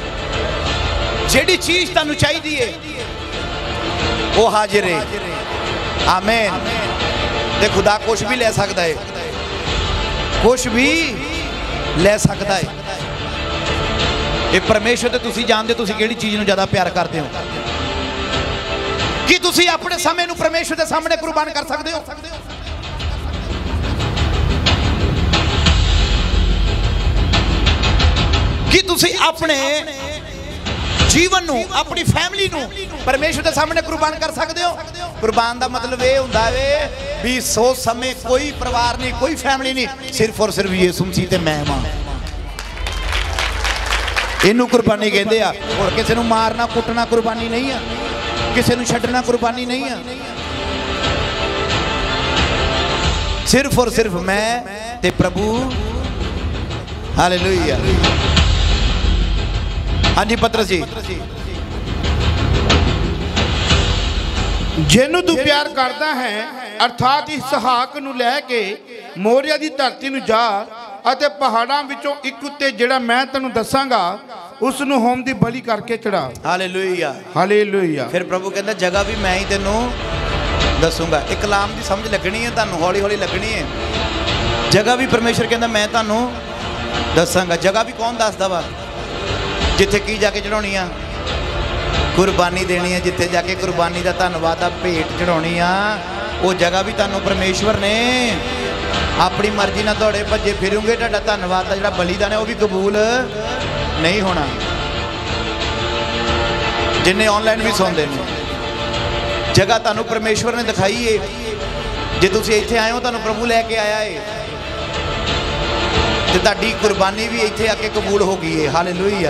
ਜਿਹੜੀ ਚੀਜ਼ ਤੁਹਾਨੂੰ ਚਾਹੀਦੀ ਹੈ ਉਹ ਹਾਜ਼ਰ ਹੈ। ਆਮੀਨ। ਤੇ ਖੁਦਾ ਕੁਛ ਵੀ ਲੈ ਸਕਦਾ ਹੈ, ਕੁਛ ਵੀ ਲੈ ਸਕਦਾ ਹੈ। ਇਹ ਪਰਮੇਸ਼ਰ ਤੇ ਤੁਸੀਂ ਜਾਣਦੇ ਤੁਸੀਂ ਕਿਹੜੀ ਚੀਜ਼ ਨੂੰ ਜ਼ਿਆਦਾ ਪਿਆਰ ਕਰਦੇ ਹੋ। ਕੀ ਤੁਸੀਂ ਆਪਣੇ ਸਮੇਂ ਨੂੰ ਪਰਮੇਸ਼ਰ ਦੇ ਸਾਹਮਣੇ ਕੁਰਬਾਨ ਕਰ ਸਕਦੇ ਹੋ? ਕੀ ਤੁਸੀਂ ਆਪਣੇ ਜੀਵਨ ਨੂੰ, ਆਪਣੀ ਫੈਮਿਲੀ ਨੂੰ ਪਰਮੇਸ਼ਰ ਦੇ ਸਾਹਮਣੇ ਕੁਰਬਾਨ ਕਰ ਸਕਦੇ ਹੋ? ਕੁਰਬਾਨ ਦਾ ਮਤਲਬ ਇਹ ਹੁੰਦਾ ਵੇ ਵੀ ਸੋ ਸਮੇਂ ਕੋਈ ਪਰਿਵਾਰ ਨਹੀਂ, ਕੋਈ ਫੈਮਿਲੀ ਨਹੀਂ, ਸਿਰਫ ਔਰ ਸਿਰਫ ਯਿਸੂ ਮਸੀਹ ਤੇ ਮੈਂ ਵਾਂ। ਇਹਨੂੰ ਕੁਰਬਾਨੀ ਕਹਿੰਦੇ ਆ। ਹੋਰ ਕਿਸੇ ਨੂੰ ਮਾਰਨਾ ਕੁੱਟਣਾ ਕੁਰਬਾਨੀ ਨਹੀਂ ਆ, ਕਿਸੇ ਨੂੰ ਛੱਡਣਾ ਕੁਰਬਾਨੀ ਨਹੀਂ ਆ। ਸਿਰਫ ਔਰ ਸਿਰਫ ਮੈਂ ਤੇ ਪ੍ਰਭੂ। ਹਾਲੇਲੂਇਆ। ਹਾਂਜੀ ਪਤਰਸ ਜੀ। ਜਿਹਨੂੰ ਤੂੰ ਪਿਆਰ ਕਰਦਾ ਹੈ ਅਰਥਾਤ ਇਸਹਾਕ ਨੂੰ ਲੈ ਕੇ ਮੋਰੀਆ ਦੀ ਧਰਤੀ ਨੂੰ ਜਾ ਅਤੇ ਪਹਾੜਾਂ ਵਿੱਚੋਂ ਇੱਕ ਉੱਤੇ ਜਿਹੜਾ ਮੈਂ ਤੈਨੂੰ ਦੱਸਾਂਗਾ ਉਸ ਨੂੰ ਹੋਮ ਦੀ ਬਲੀ ਕਰਕੇ ਚੜਾ। Hallelujah hallelujah. ਫਿਰ ਪ੍ਰਭੂ ਕਹਿੰਦਾ ਜਗ੍ਹਾ ਵੀ ਮੈਂ ਹੀ ਤੈਨੂੰ ਦੱਸੂਗਾ। ਇਹ ਕਲਾਮ ਦੀ ਸਮਝ ਲੱਗਣੀ ਹੈ ਤੁਹਾਨੂੰ, ਹੌਲੀ ਹੌਲੀ ਲੱਗਣੀ ਹੈ। ਜਗ੍ਹਾ ਵੀ ਪਰਮੇਸ਼ਰ ਕਹਿੰਦਾ ਮੈਂ ਤੁਹਾਨੂੰ ਦੱਸਾਂਗਾ। ਜਗ੍ਹਾ ਵੀ ਕੌਣ ਦੱਸਦਾ ਵਾ? ਜਿੱਥੇ ਕੀ ਜਾ ਕੇ ਚੜਾਉਣੀ ਆ? ਕੁਰਬਾਨੀ ਦੇਣੀ ਹੈ। ਜਿੱਥੇ ਜਾ ਕੇ ਕੁਰਬਾਨੀ ਦਾ ਧੰਨਵਾਦ ਦਾ ਭੇਟ ਚੜਾਉਣੀ ਆ, ਉਹ ਜਗ੍ਹਾ ਵੀ ਤੁਹਾਨੂੰ ਪਰਮੇਸ਼ਵਰ ਨੇ ਆਪਣੀ ਮਰਜ਼ੀ ਨਾਲ ਦੌੜੇ ਭੱਜੇ ਫਿਰੋਗੇ, ਤੁਹਾਡਾ ਧੰਨਵਾਦ ਦਾ ਜਿਹੜਾ ਬਲੀਦਾਨ ਹੈ ਉਹ ਵੀ ਕਬੂਲ ਨਹੀਂ ਹੋਣਾ। ਜਿੰਨੇ ਆਨਲਾਈਨ ਵੀ ਸੁਣਦੇ ਨੇ, ਜਗ੍ਹਾ ਤੁਹਾਨੂੰ ਪਰਮੇਸ਼ਵਰ ਨੇ ਦਿਖਾਈ ਹੈ। ਜੇ ਤੁਸੀਂ ਇੱਥੇ ਆਏ ਹੋ ਤੁਹਾਨੂੰ ਪ੍ਰਭੂ ਲੈ ਕੇ ਆਇਆ ਹੈ ਤੇ ਤੁਹਾਡੀ ਕੁਰਬਾਨੀ ਵੀ ਇੱਥੇ ਆ ਕੇ ਕਬੂਲ ਹੋ ਗਈ ਹੈ। ਹਾਲੇਲੂਇਆ।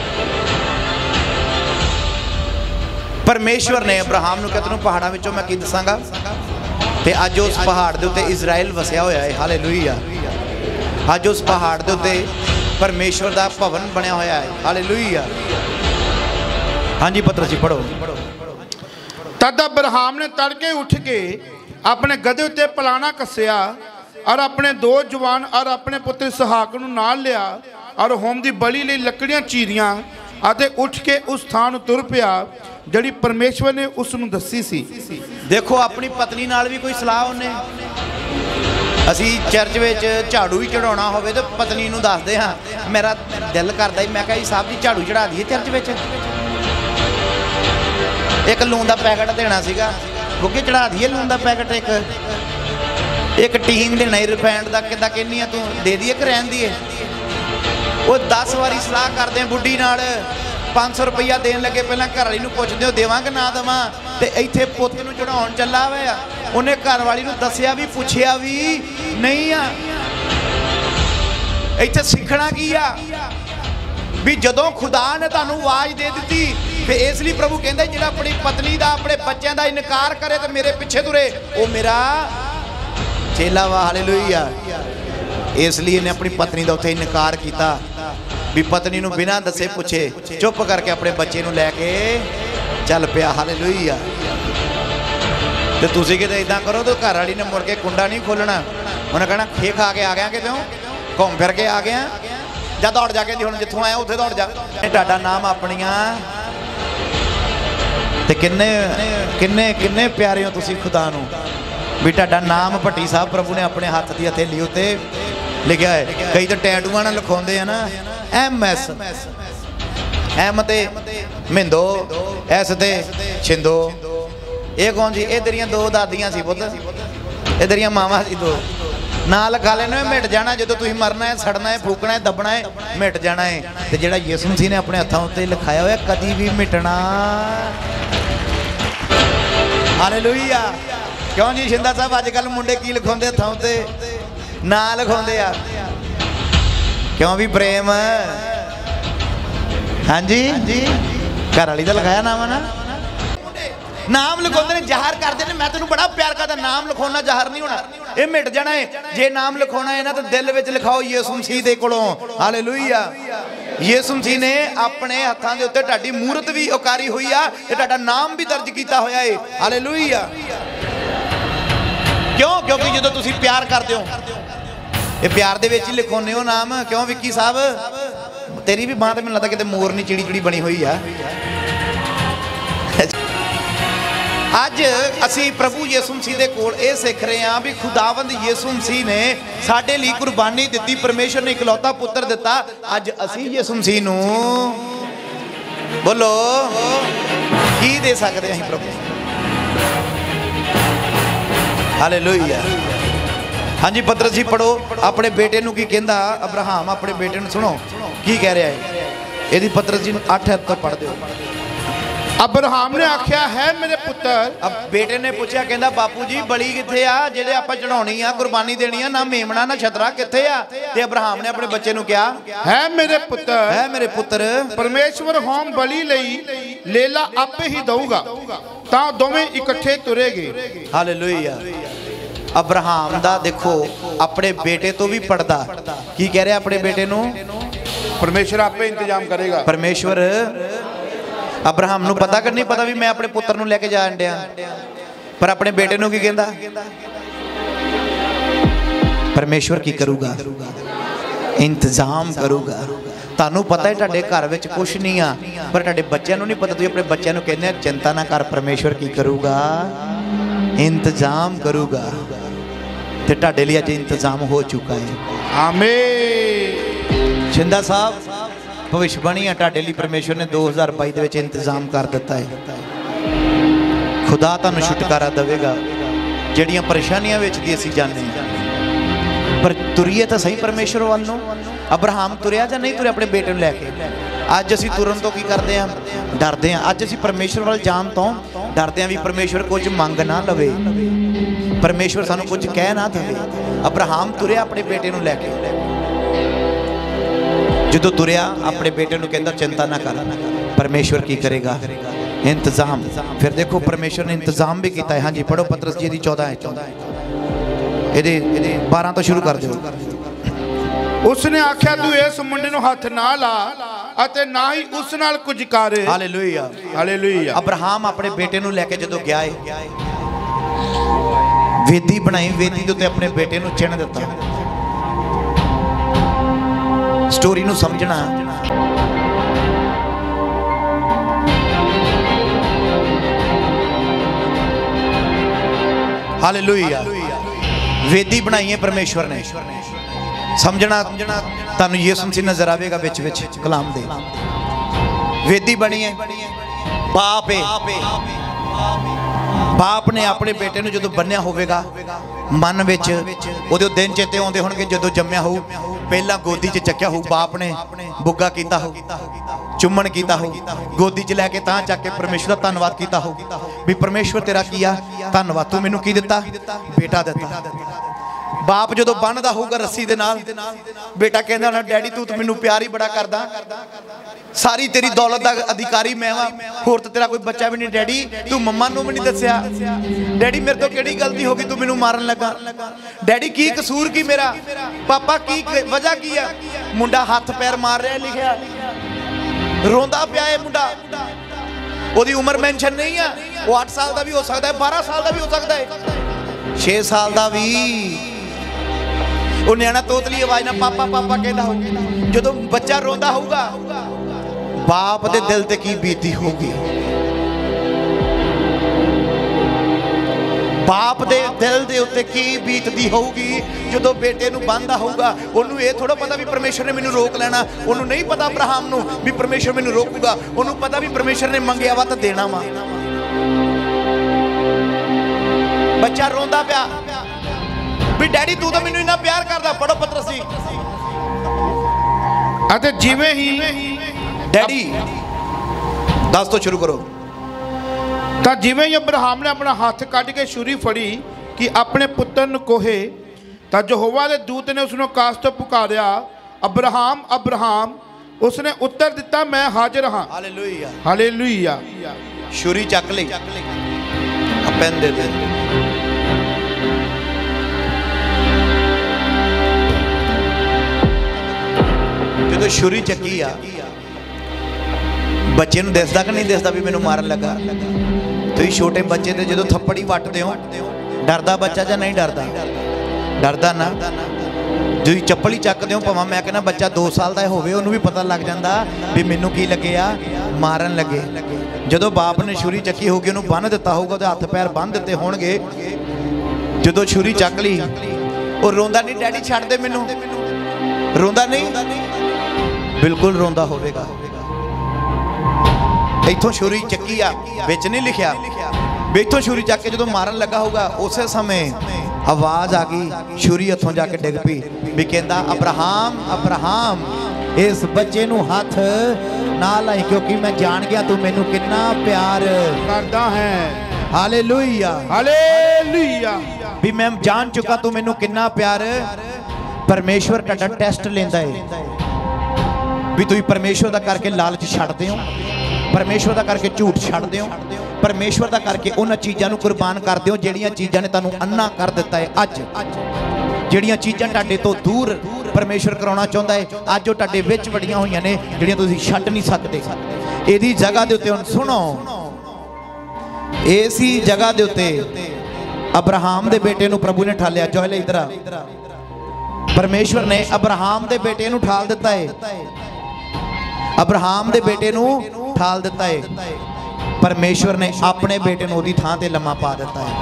ਪਰਮੇਸ਼ਵਰ ਨੇ ਅਬਰਾਹਮ ਨੂੰ ਕਿਹਾ ਤੈਨੂੰ ਪਹਾੜਾਂ ਵਿੱਚੋਂ ਮੈਂ ਕੀ ਦੱਸਾਂਗਾ, ਤੇ ਅੱਜ ਉਸ ਪਹਾੜ ਦੇ ਉੱਤੇ ਇਜ਼ਰਾਈਲ ਵਸਿਆ ਹੋਇਆ ਹੈ। ਹਾਲੇਲੂਇਆ। ਅੱਜ ਉਸ ਪਹਾੜ ਦੇ ਉੱਤੇ ਪਰਮੇਸ਼ਵਰ ਦਾ ਭਵਨ ਬਣਿਆ ਹੋਇਆ ਹੈ। ਹਾਲੇਲੂਇਆ। ਹਾਂਜੀ ਪਤਰਸ ਜੀ ਪੜੋ। ਤਦ ਅਬਰਾਹਮ ਨੇ ਤੜਕੇ ਉੱਠ ਕੇ ਆਪਣੇ ਗਧੇ ਉੱਤੇ ਪਲਾਣਾ ਕੱਸਿਆ और अपने दो जवान और अपने पुत्र इसहाक ਨੂੰ ਨਾਲ ਲਿਆ और होम ਦੀ ਬਲੀ ਲਈ ਲੱਕੜੀਆਂ ਚੀਰੀਆਂ ਅਤੇ ਉੱਠ ਕੇ ਉਸ ਥਾਂ ਨੂੰ ਤੁਰ ਪਿਆ ਜਿਹੜੀ ਪਰਮੇਸ਼ਵਰ ਨੇ ਉਸ ਨੂੰ ਦੱਸੀ ਸੀ। ਦੇਖੋ ਆਪਣੀ ਪਤਨੀ ਨਾਲ ਵੀ ਕੋਈ ਸਲਾਹ ਉਹਨੇ। ਅਸੀਂ ਚਰਚ ਵਿੱਚ ਝਾੜੂ ਵੀ ਚੜਾਉਣਾ ਹੋਵੇ ਤੇ ਪਤਨੀ ਨੂੰ ਦੱਸਦੇ ਹਾਂ। ਮੇਰਾ ਦਿਲ ਕਰਦਾ ਹੀ ਮੈਂ ਕਿਹਾ ਜੀ ਸਾਹਿਬ ਜੀ ਝਾੜੂ ਚੜਾ ਦਈਏ ਚਰਚ ਵਿੱਚ। ਇੱਕ ਲੂਣ ਦਾ ਪੈਕਟ ਦੇਣਾ ਸੀਗਾ, ਗੁੱਗੇ ਚੜਾ ਦਈਏ ਲੂਣ ਦਾ ਪੈਕਟ। ਇੱਕ ਟੀਨ ਦੇਣਾ ਰਿਫਾਈਂਡ ਦਾ, ਕਿੱਦਾਂ ਕਹਿੰਦੀ ਆ ਤੂੰ ਦੇ ਦਈਏ ਕਿ ਰਹਿਣ ਦੀਏ? ਉਹ 10 ਵਾਰੀ ਸਲਾਹ ਕਰਦੇ ਆ ਬੁੱਢੀ ਨਾਲ। 500 ਰੁਪਈਆ ਦੇਣ ਲੱਗੇ, ਪਹਿਲਾਂ ਘਰ ਵਾਲੀ ਨੂੰ ਪੁੱਛਦੇ ਹੋ ਦੇਵਾਂ ਕਿ ਨਾ ਦੇਵਾਂ। ਤੇ ਇੱਥੇ ਪੁੱਤ ਨੂੰ ਚੜਾਉਣ ਚੱਲਾ ਹੋਇਆ, ਉਹਨੇ ਘਰ ਵਾਲੀ ਨੂੰ ਦੱਸਿਆ ਵੀ ਪੁੱਛਿਆ ਵੀ ਨਹੀਂ ਆ। ਇੱਥੇ ਸਿੱਖਣਾ ਕੀ ਆ ਵੀ ਜਦੋਂ ਖੁਦਾ ਨੇ ਤੁਹਾਨੂੰ ਆਵਾਜ਼ ਦੇ ਦਿੱਤੀ, ਤੇ ਇਸ ਲਈ ਪ੍ਰਭੂ ਕਹਿੰਦਾ ਜਿਹੜਾ ਆਪਣੀ ਪਤਨੀ ਦਾ, ਆਪਣੇ ਬੱਚਿਆਂ ਦਾ ਇਨਕਾਰ ਕਰੇ ਤੇ ਮੇਰੇ ਪਿੱਛੇ ਤੁਰੇ, ਉਹ ਮੇਰਾ ਚੇਲਾ ਵਾ। ਹਾਲੇਲੂਇਆ। ਇਸ ਲਈ ਇਹਨੇ ਆਪਣੀ ਪਤਨੀ ਦਾ ਉੱਥੇ ਇਨਕਾਰ ਕੀਤਾ ਵੀ ਪਤਨੀ ਨੂੰ ਬਿਨਾਂ ਦੱਸੇ ਪੁੱਛੇ ਚੁੱਪ ਕਰਕੇ ਆਪਣੇ ਬੱਚੇ ਨੂੰ ਲੈ ਕੇ ਚੱਲ ਪਿਆ। ਹਾਲੇਲੂਇਆ। ਤੇ ਤੁਸੀਂ ਕਿਤੇ ਇਦਾਂ ਕਰੋ ਤਾਂ ਘਰ ਵਾਲੀ ਨੇ ਮੁੜ ਕੇ ਕੁੰਡਾ ਨਹੀਂ ਖੋਲਣਾ। ਉਹਨੇ ਕਹਿਣਾ ਖੇ ਖਾ ਕੇ ਆ ਗਿਆ ਕਿਤੇ, ਘੁੰਮ ਫਿਰ ਕੇ ਆ ਗਿਆ, ਜਾਂ ਦੌੜ ਜਾ ਕੇ ਹੁਣ ਜਿੱਥੋਂ ਆਇਆ ਉੱਥੇ ਦੌੜ ਜਾ। ਤੁਹਾਡਾ ਨਾਮ ਆਪਣੀਆਂ ਤੇ ਕਿੰਨੇ ਕਿੰਨੇ ਕਿੰਨੇ ਪਿਆਰੇ ਹੋ ਤੁਸੀਂ ਖੁਦਾ ਨੂੰ ਵੀ ਤੁਹਾਡਾ ਨਾਮ ਭੱਟੀ ਸਾਹਿਬ ਪ੍ਰਭੂ ਨੇ ਆਪਣੇ ਹੱਥ ਦੀ ਹਥੇਲੀ ਉੱਤੇ ਲਿਖਿਆ ਹੈ। ਕਈ ਤਾਂ ਟੈਟੂਆਂ ਨਾਲ ਲਿਖਾਉਂਦੇ ਆ ਨਾ, MS, M ਤੇ ਮਿੰਦੋ, S ਤੇ ਛਿੰਦੋ। ਇਹ ਕੌਣ ਸੀ? ਇਹ ਤੇਰੀਆਂ ਦੋ ਦਾਦੀਆਂ ਸੀ ਪੁੱਤ, ਇਹ ਤੇਰੀਆਂ ਮਾਵਾਂ ਸੀ ਦੋ। ਨਾ ਲਿਖਾ ਲੈਣਾ, ਮਿਟ ਜਾਣਾ। ਜਦੋਂ ਤੁਸੀਂ ਮਰਨਾ ਹੈ, ਸੜਨਾ ਹੈ, ਫੂਕਣਾ ਹੈ, ਦੱਬਣਾ ਹੈ, ਮਿਟ ਜਾਣਾ ਹੈ। ਤੇ ਜਿਹੜਾ ਯਿਸੂ ਮਸੀਹ ਨੇ ਆਪਣੇ ਹੱਥਾਂ ਉੱਤੇ ਲਿਖਾਇਆ ਹੋਇਆ ਕਦੀ ਵੀ ਮਿਟਣਾ। ਹਾਲੇਲੂਇਆ। क्यों जी शिंदा साहब अजकल मुंडे की लिखाते हथों ते ना लिखाते आ? क्यों भी प्रेम। हाँ जी घर वाली का लिखाया नाम है ना, नाम लिखाते हैं, ज़ाहिर करते हैं मैं तेन बड़ा प्यार करता। नाम लिखाना ज़ाहिर नहीं होना, ये मिट जाना है। जे नाम लिखाना है ना तो दिल में लिखाओ यीशु मसीह दे कोलों। हालेलुया। यीशु मसीह ने अपने हाथों के उत्ते तुहाडी मूरत भी उकारी हुई आ, ते तुहाडा नाम भी दर्ज किया होया है। हालेलुया। क्यों? क्योंकि जो तुसी प्यार करते हो, ये प्यार दे विच ही लिखाउने हो नाम। क्यों विक्की साहब? तेरी भी बांह ते मैनूं लगदा किते मोरनी चिड़ी चिड़ी बनी हुई आ। अज असी प्रभु यीशु मसीह दे कोल ये सीख रहे हैं भी खुदावंद यीशु मसीह ने साडे लई कुर्बानी दित्ती, परमेश्वर ने इकलौता पुत्र दिता। अज असी यीशु मसीह नूं बोलो की दे सकते हैं प्रभु? हालेलुया। हाँ जी पतरस जी पढ़ो अपने बेटे नूं की कहंदा अब्राहम अपने बेटे नूं सुनो की कह रहा है। यदि पतरस जी 8 तो पढ़ दो। अब्राहम ने आख्या है मेरे पुत्र। अब बेटे ने पूछा कहंदा बापू जी बली किथे आ जेड़े आपां चढ़ाउणी आ कुर्बानी देनी आ, ना मेमना ना छतरा किथे आ? ते अब्राहम ने अपने बच्चे नूं कहा है मेरे पुत्र, है मेरे पुत्र परमेश्वर होम बली लई लेला आपे ही दऊगा तां दोवें इकट्ठे तुरेगे। हालेलुया। अब्राहम दा देखो अपने बेटे तो भी पढ़दा की कह रहे अपने बेटे नूं परमेश्वर आपे इंतजाम करेगा। परमेश्वर अब्राहम नूं पता कि नहीं पता भी मैं अपने पुत्र नूं लेके जाण दिया, पर अपने बेटे नूं की कहंदा परमेश्वर की करूगा, इंतजाम करूगा। तानू पता है तुहाडे घर विच कुछ नहीं आ, पर तुहाडे बच्चों नहीं पता। तुसीं अपने बच्चों नूं कहंदे चिंता ना कर, परमेश्वर की करूगा, इंतजाम करूगा। ते तुहाडे लिए अज इंतजाम हो चुका है। आमीन। शिंदा साहब भविष्यवाणी है तुहाडे लिए परमेश्वर ने 2022 दे विच इंतजाम कर दिता है। खुदा तुहानूं छुटकारा देवेगा जिहड़ियां परेशानियां विच दी असीं जाने, पर तुरीए तो सही परमेश्वर वाल नूं। अब्राहम तुरिया जां नहीं तुरिया अपने बेटे नूं लैके? अज असीं तुरन तो की करदे हां? डरदे हां। अज असीं परमेश्वर वाल जाण तो डरदे हां भी परमेश्वर कुछ मंग ना लवे, परमेश्वर सानूं कुछ कह ना देवे। अब्राहम तुरिया अपने बेटे नूं लैके, जो तुरिया अपने बेटे नूं कहंदा चिंता ना कर, परमेश्वर की करेगा इंतजाम। फिर देखो परमेश्वर ने इंतजाम भी किया है। हाँ जी पढ़ो पतरस जी दी 14 ये 12 तो शुरू कर दो। उसने आख्या तू इस मुंडे नूं हथ ना ला अते ना ही उस नाल कुछ कर। Hallelujah hallelujah. अब्राहम अपने बेटे नूं लेके जदों गया है, वेदी बनाई, वेदी दे उत्ते अपने बेटे नूं चिण दिता। स्टोरी नूं समझना हालेलुया। वेदी बनाई है परमेश्वर ने, समझना तुहानूं यीशु मसीह नजर आवेगा विच विच कलाम दे। वेदी बनी है, बाप है, बाप ने अपने बेटे नूं जदों बन्निया होवेगा मन विच उहदे दिन चेते आउंदे होणगे जदों जम्मिया होऊ, पहला गोदी च चक्या हो, बाप ने बुग्गा कीता हो, चुम्मन कीता हो, गोदी च लैके तां चक के परमेश्वर दा धन्नवाद कीता हो भी परमेश्वर तेरा किया धन्नवाद, तू मैनूं की दिता? बेटा दिता। बाप जो बन्नदा होगा रस्सी दे नाल, बेटा कहंदा होना डैडी तू तो मैनूं प्यार ही बड़ा करदा, सारी तेरी दौलत का अधिकारी मैं वा, होर तो तेरा कोई बच्चा भी नहीं। डैडी तू मम्मा नूं भी नहीं दस्सिया, डैडी मेरे तो किहड़ी गलती हो गई तू मैनूं मारन लगा? डैडी की कसूर की मेरा? पापा की वजह की है? मुंडा हाथ पैर मार रहा है, लिखिया रोंदा पिया है मुंडा, ओदी उम्र मेंशन नहीं है, वो 8 साल का भी हो सकता है, 12 साल का भी हो सकता है, 6 साल का भी। वो न्याणा तोतली आवाज ना पापा पापा कहता हो, जो बच्चा रोंदा होगा बाप दे दिल ते की बीती होगी, बाप दे दिल दे उत्ते की बीतदी होगी जो बेटे नूं बंदा होगा। उन्होंने ये थोड़ा पता भी परमेश्वर ने मैनूं रोक लेना, उन्होंने नहीं पता अब्राहम नूं भी परमेश्वर मैनूं रोकूगा, उन्होंने पता भी परमेश्वर ने मंगिया वा तो देना वा। बच्चा रोंदा पिया भी डैडी तू तो मैनूं इन्ना प्यार करदा। पढ़ो पतरस जी। अते जिवें ही डैडी 10 तो शुरू करो। तो जिवें ही अब्राहम ने अपना हाथ कढ़ के छुरी फड़ी कि अपने पुत्र नूं कोहे, तो यहोवा दे दूत ने उसनों आकाश तो पुकारिया अब्राहम अब्राहम, उसने उत्तर दिता मैं हाजिर हाँ। Hallelujah hallelujah. छुरी चक ली, पेन दे दे। जो छुरी चकी आ बच्चे नूं दिसदा कि नहीं दिसदा भी मैनूं मारन लगा? तुसीं छोटे बच्चे ते जो थप्पड़ ही वटदे हो, डरदा बच्चा जां नहीं डरदा? डरदा ना। ਤੁਸੀਂ ਚੱਪਲ ਹੀ ਚੱਕਦੇ ਹੋ, ਭਾਵੇਂ ਮੈਂ ਕਹਿੰਦਾ ਬੱਚਾ 2 ਸਾਲ ਦਾ ਹੋਵੇ ਉਹਨੂੰ ਵੀ ਪਤਾ ਲੱਗ ਜਾਂਦਾ ਵੀ ਮੈਨੂੰ ਕੀ ਲੱਗਿਆ, ਮਾਰਨ ਲੱਗੇ। ਜਦੋਂ ਬਾਪ ਨੇ ਛੁਰੀ ਚੱਕੀ ਹੋਊਗੀ ਉਹਨੂੰ ਬੰਨ੍ਹ ਦਿੱਤਾ ਹੋਊਗਾ, ਉਹਦੇ ਹੱਥ ਪੈਰ ਬੰਨ੍ਹ ਦਿੱਤੇ ਹੋਣਗੇ। ਜਦੋਂ ਛੁਰੀ ਚੱਕ ਲਈ ਉਹ ਰੋਂਦਾ ਨਹੀਂ, ਡੈਡੀ ਛੱਡ ਦੇ ਮੈਨੂੰ, ਰੋਂਦਾ ਨਹੀਂ, ਬਿਲਕੁਲ ਰੋਂਦਾ ਹੋਵੇਗਾ। ਇੱਥੋਂ ਛੁਰੀ ਚੱਕੀ ਆ, ਵਿੱਚ ਨਹੀਂ ਲਿਖਿਆ ਵੀ ਇੱਥੋਂ ਛੁਰੀ ਚੱਕ ਕੇ ਜਦੋਂ ਮਾਰਨ ਲੱਗਾ ਹੋਊਗਾ ਉਸੇ ਸਮੇਂ आवाज आ गई, छुरी हथों जाके डिग पई भी कहंदा अब्राहम अब्राहम इस बच्चे नू हाथ ना लाई क्योंकि मैं जान गया तू मैनू कितना प्यार करदा है। Hallelujah hallelujah. भी मैं जान चुका तू मैनू कितना प्यार। परमेश्वर तुहाडा टेस्ट लेंदा है भी तुसीं परमेश्वर दा करके लालच छड्डदे हो, परमेश्वर दा करके झूठ छड्डदे हो, परमेश्वर दा करके उन्हां चीज़ां नूं कुर्बान करदे हो जिहड़ियां चीज़ां ने तुहानूं अन्ना कर दिता है। अज जिहड़ियां चीज़ां तुहाडे तो दूर परमेश्वर कराउणा चाहुंदा है, अज ओह तुहाडे विच वड़ियां होईयां ने जिहड़ियां तुसीं छड्ड नहीं सकदे। इहदी जगह दे उत्ते हुण सुणो, इसी जगह दे उत्ते अब्राहम दे बेटे नूं प्रभु ने ठालिया। जोहले इधर आ, परमेश्वर ने अब्राहम दे बेटे नूं ठाल दिता है, अब्राहम दे बेटे नूं ठाल दिता है। परमेश्वर ने अपने बेटे नूं ओहदी थां ते लम्मा पा दिता है।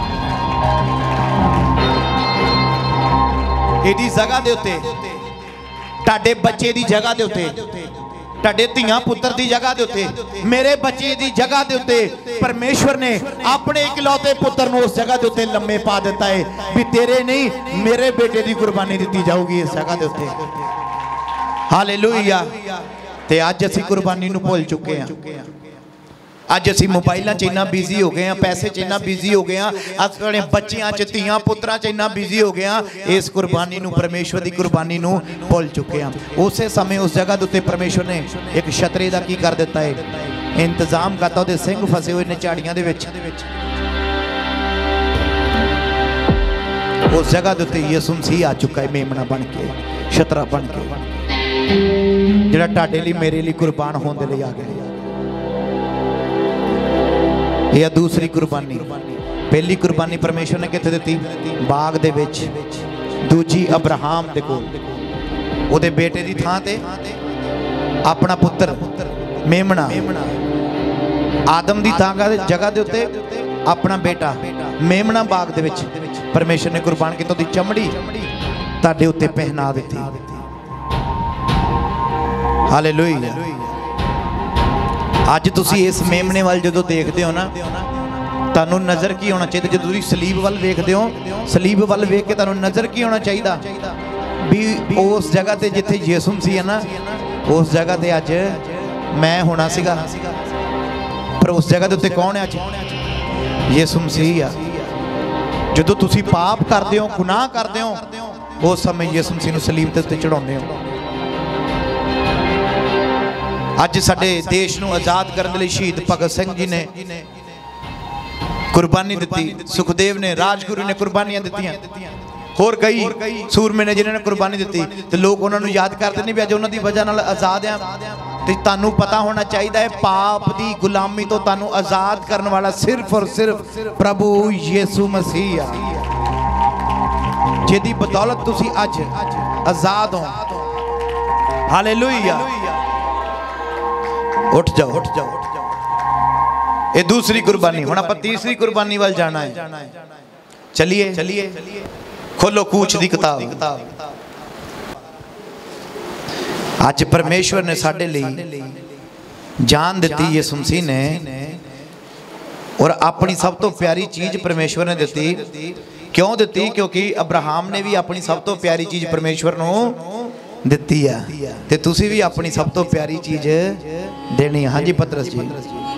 इहदी जगह दे उत्ते तुहाडे बच्चे दी जगह दे उत्ते, तुहाडे धीआं पुत्तर दी जगह दे उत्ते, मेरे बच्चे दी जगह दे उत्ते परमेश्वर ने अपने इकलौते पुत्तर नूं उस जगह दे उत्ते लम्मे पा दिता है भी तेरे नहीं मेरे बेटे दी कुर्बानी दित्ती जाऊगी इस जगह दे उत्ते। हालेलुया। ते अज असीं कुर्बानी नूं भुल चुके हैं। अज असीं मोबाइलों च इन्ना बिजी हो गए हैं, पैसे च इन्ना बिजी हो गए हैं, अपने बच्चियां च धीआं पुत्रां च इन्ना बिजी हो गए हैं, इस कुर्बानी नूं परमेश्वर की कुर्बानी नूं भुल चुके हैं। उस समय उस जगह उत्ते परमेश्वर ने एक छतरे का की कर दिता है, इंतजाम करता, उहदे सिंह फसे हुए ने झाड़ियां दे विच। उस जगह उत्ते यीशु मसीह आ चुका है मेमना बन के, छतरा बन के, जिहड़ा तुहाडे लई मेरे लई कुर्बान होण दे लई आ गया। यह दूसरी कुर्बानी। पहली कुर्बानी परमेश्वर ने कित्थे दित्ती? बाग दे विच। दूजी अब्राहम दे कोल, ओहदे बेटे दी थां ते अपना पुत्र मेमना, आदम दी थां जगह दे उत्ते अपना बेटा मेमना बाग दे विच परमेश्वर ने कुर्बान कीता। ओहदी चमड़ी तुहाडे उत्ते पहना दित्ती। हालेलुया। अज तुसी इस मेमने वाल जो देखते हो ना, तुहानूं नज़र की होना चाहिए? जो तुसी सलीब वाल देखते हो, सलीब वाल वेख के तुहानूं नज़र की होना चाहिए भी उस जगह ते जिथे यीशु मसीह है ना, उस जगह ते अज मैं होना सीगा, पर उस जगह ते उत्ते कौन है? अज यीशु मसीह आ। जो तुसी पाप करते हो, गुनाह करते हो, उस समय यीशु मसीह नूं सलीब ते उत्ते चढ़ाउंदे हो। अज साडे देश नूं आज़ाद करने लई शहीद भगत सिंह जी ने कुर्बानी दी, सुखदेव ने, राजगुरु ने कुर्बानियां दित्तियां, होर कई सूरमे ने जिन्होंने कुर्बानी दी, तो लोग उन्होंने याद करते नहीं भी अज उन्हां दी वजह नाल आज़ाद हैं। ते तुहानूं पता होना चाहिए है पाप दी गुलामी तो तुहानूं आज़ाद करने वाला सिर्फ और सिर्फ प्रभु यीशु मसीह आ, जिहदी बदौलत तुसीं अज आज़ाद हो। हालेलुया। उठ जाओ, उठ जाओ, उठ जाओ। ये दूसरी कुर्बानी। हुण आपां तीसरी कुर्बानी वाल जाना है। चलिए चलिए, खोलो कूच दी किताब। अज परमेश्वर ने साडे लई जान दित्ती यीशु मसीह ने, और अपनी सब तो प्यारी चीज़ परमेश्वर ने दित्ती। क्यों दित्ती? क्योंकि अब्राहम ने भी अपनी सब तो प्यारी चीज़ परमेश्वर नूं दित्ती है, ते तुसी भी अपनी सब तो प्यारी चीज़ देनी है। हाँ जी पतरस जी।